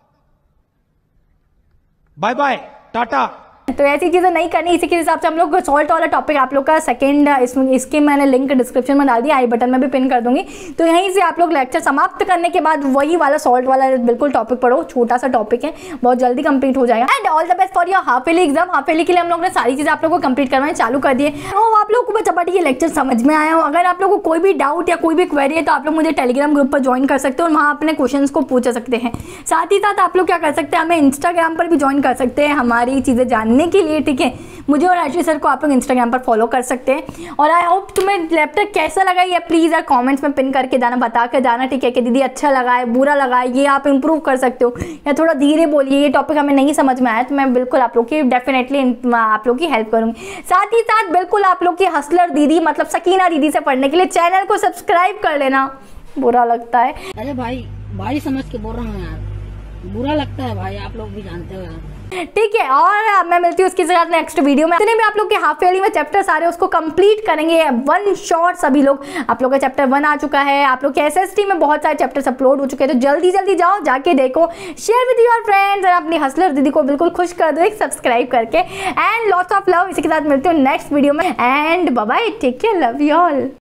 बाय बाय, टाटा। तो ऐसी चीज़ें नहीं करनी। इसी के हिसाब से हम लोग सॉल्ट वाला टॉपिक आप लोग का सेकंड, इसमें इसके मैंने लिंक डिस्क्रिप्शन में डाल दिया, आई बटन में भी पिन कर दूंगी। तो यहीं से आप लोग लेक्चर समाप्त करने के बाद वही वाला सॉल्ट वाला बिल्कुल टॉपिक पढ़ो, छोटा सा टॉपिक है, बहुत जल्दी कंप्लीट हो जाएगा। And all the best for your half yearly exam. Half yearly के लिए हम लोग ने सारी चीज़ें आप लोग को कंप्लीट करवाएं चालू कर दिए। तो आप लोग को चपाटी ये लेक्चर समझ में आया हो। अगर आप लोग को कोई भी डाउट या कोई भी क्वेरी है तो आप लोग मुझे टेलीग्राम ग्रुप पर ज्वाइन कर सकते हो और वहाँ अपने क्वेश्चन को पूछ सकते हैं। साथ ही साथ आप लोग क्या कर सकते हैं, हमें इंस्टाग्राम पर भी ज्वाइन कर सकते हैं हमारी चीज़ें जानने के लिए। ठीक है, मुझे और आशी सर को आप लोग इंस्टाग्राम पर फॉलो कर सकते हैं। और आई होप तुम्हें लैपटॉप कैसा लगा ये प्लीज़ यार कमेंट्स में पिन करके जाना, बता के जाना। ठीक है, कि दीदी अच्छा लगा है, बुरा लगा है, ये आप इंप्रूव कर सकते हो, या थोड़ा धीरे बोलिए, ये टॉपिक हमें नहीं समझ में आया, तो मैं बिल्कुल आप लोग की डेफिनेटली आप लोग की हेल्प करूँगी। साथ ही साथ बिल्कुल आप लोग की हसलर दीदी मतलब सकीना दीदी से पढ़ने के लिए चैनल को सब्सक्राइब कर लेना। बुरा लगता है, अरे भाई भाई समझ के बोल रहा हूँ यार, बुरा लगता है भाई, आप लोग भी जानते हो यार। ठीक है, और मैं मिलती हूँ उसके साथ नेक्स्ट वीडियो में। जितने भी आप लोग के हाफ ईयरली में चैप्टर सारे उसको कंप्लीट करेंगे वन शॉट सभी लोग। आप लोग का चैप्टर वन आ चुका है, आप लोग के एसएसटी में बहुत सारे चैप्टर्स अपलोड हो चुके हैं, तो जल्दी जल्दी जाओ, जाके देखो, शेयर विद योर फ्रेंड्स और अपनी हसलर दीदी को बिल्कुल खुश कर दो सब्सक्राइब करके। And lots of love. इसी के साथ मिलती हूँ नेक्स्ट वीडियो में, and bye bye, take care, love you all.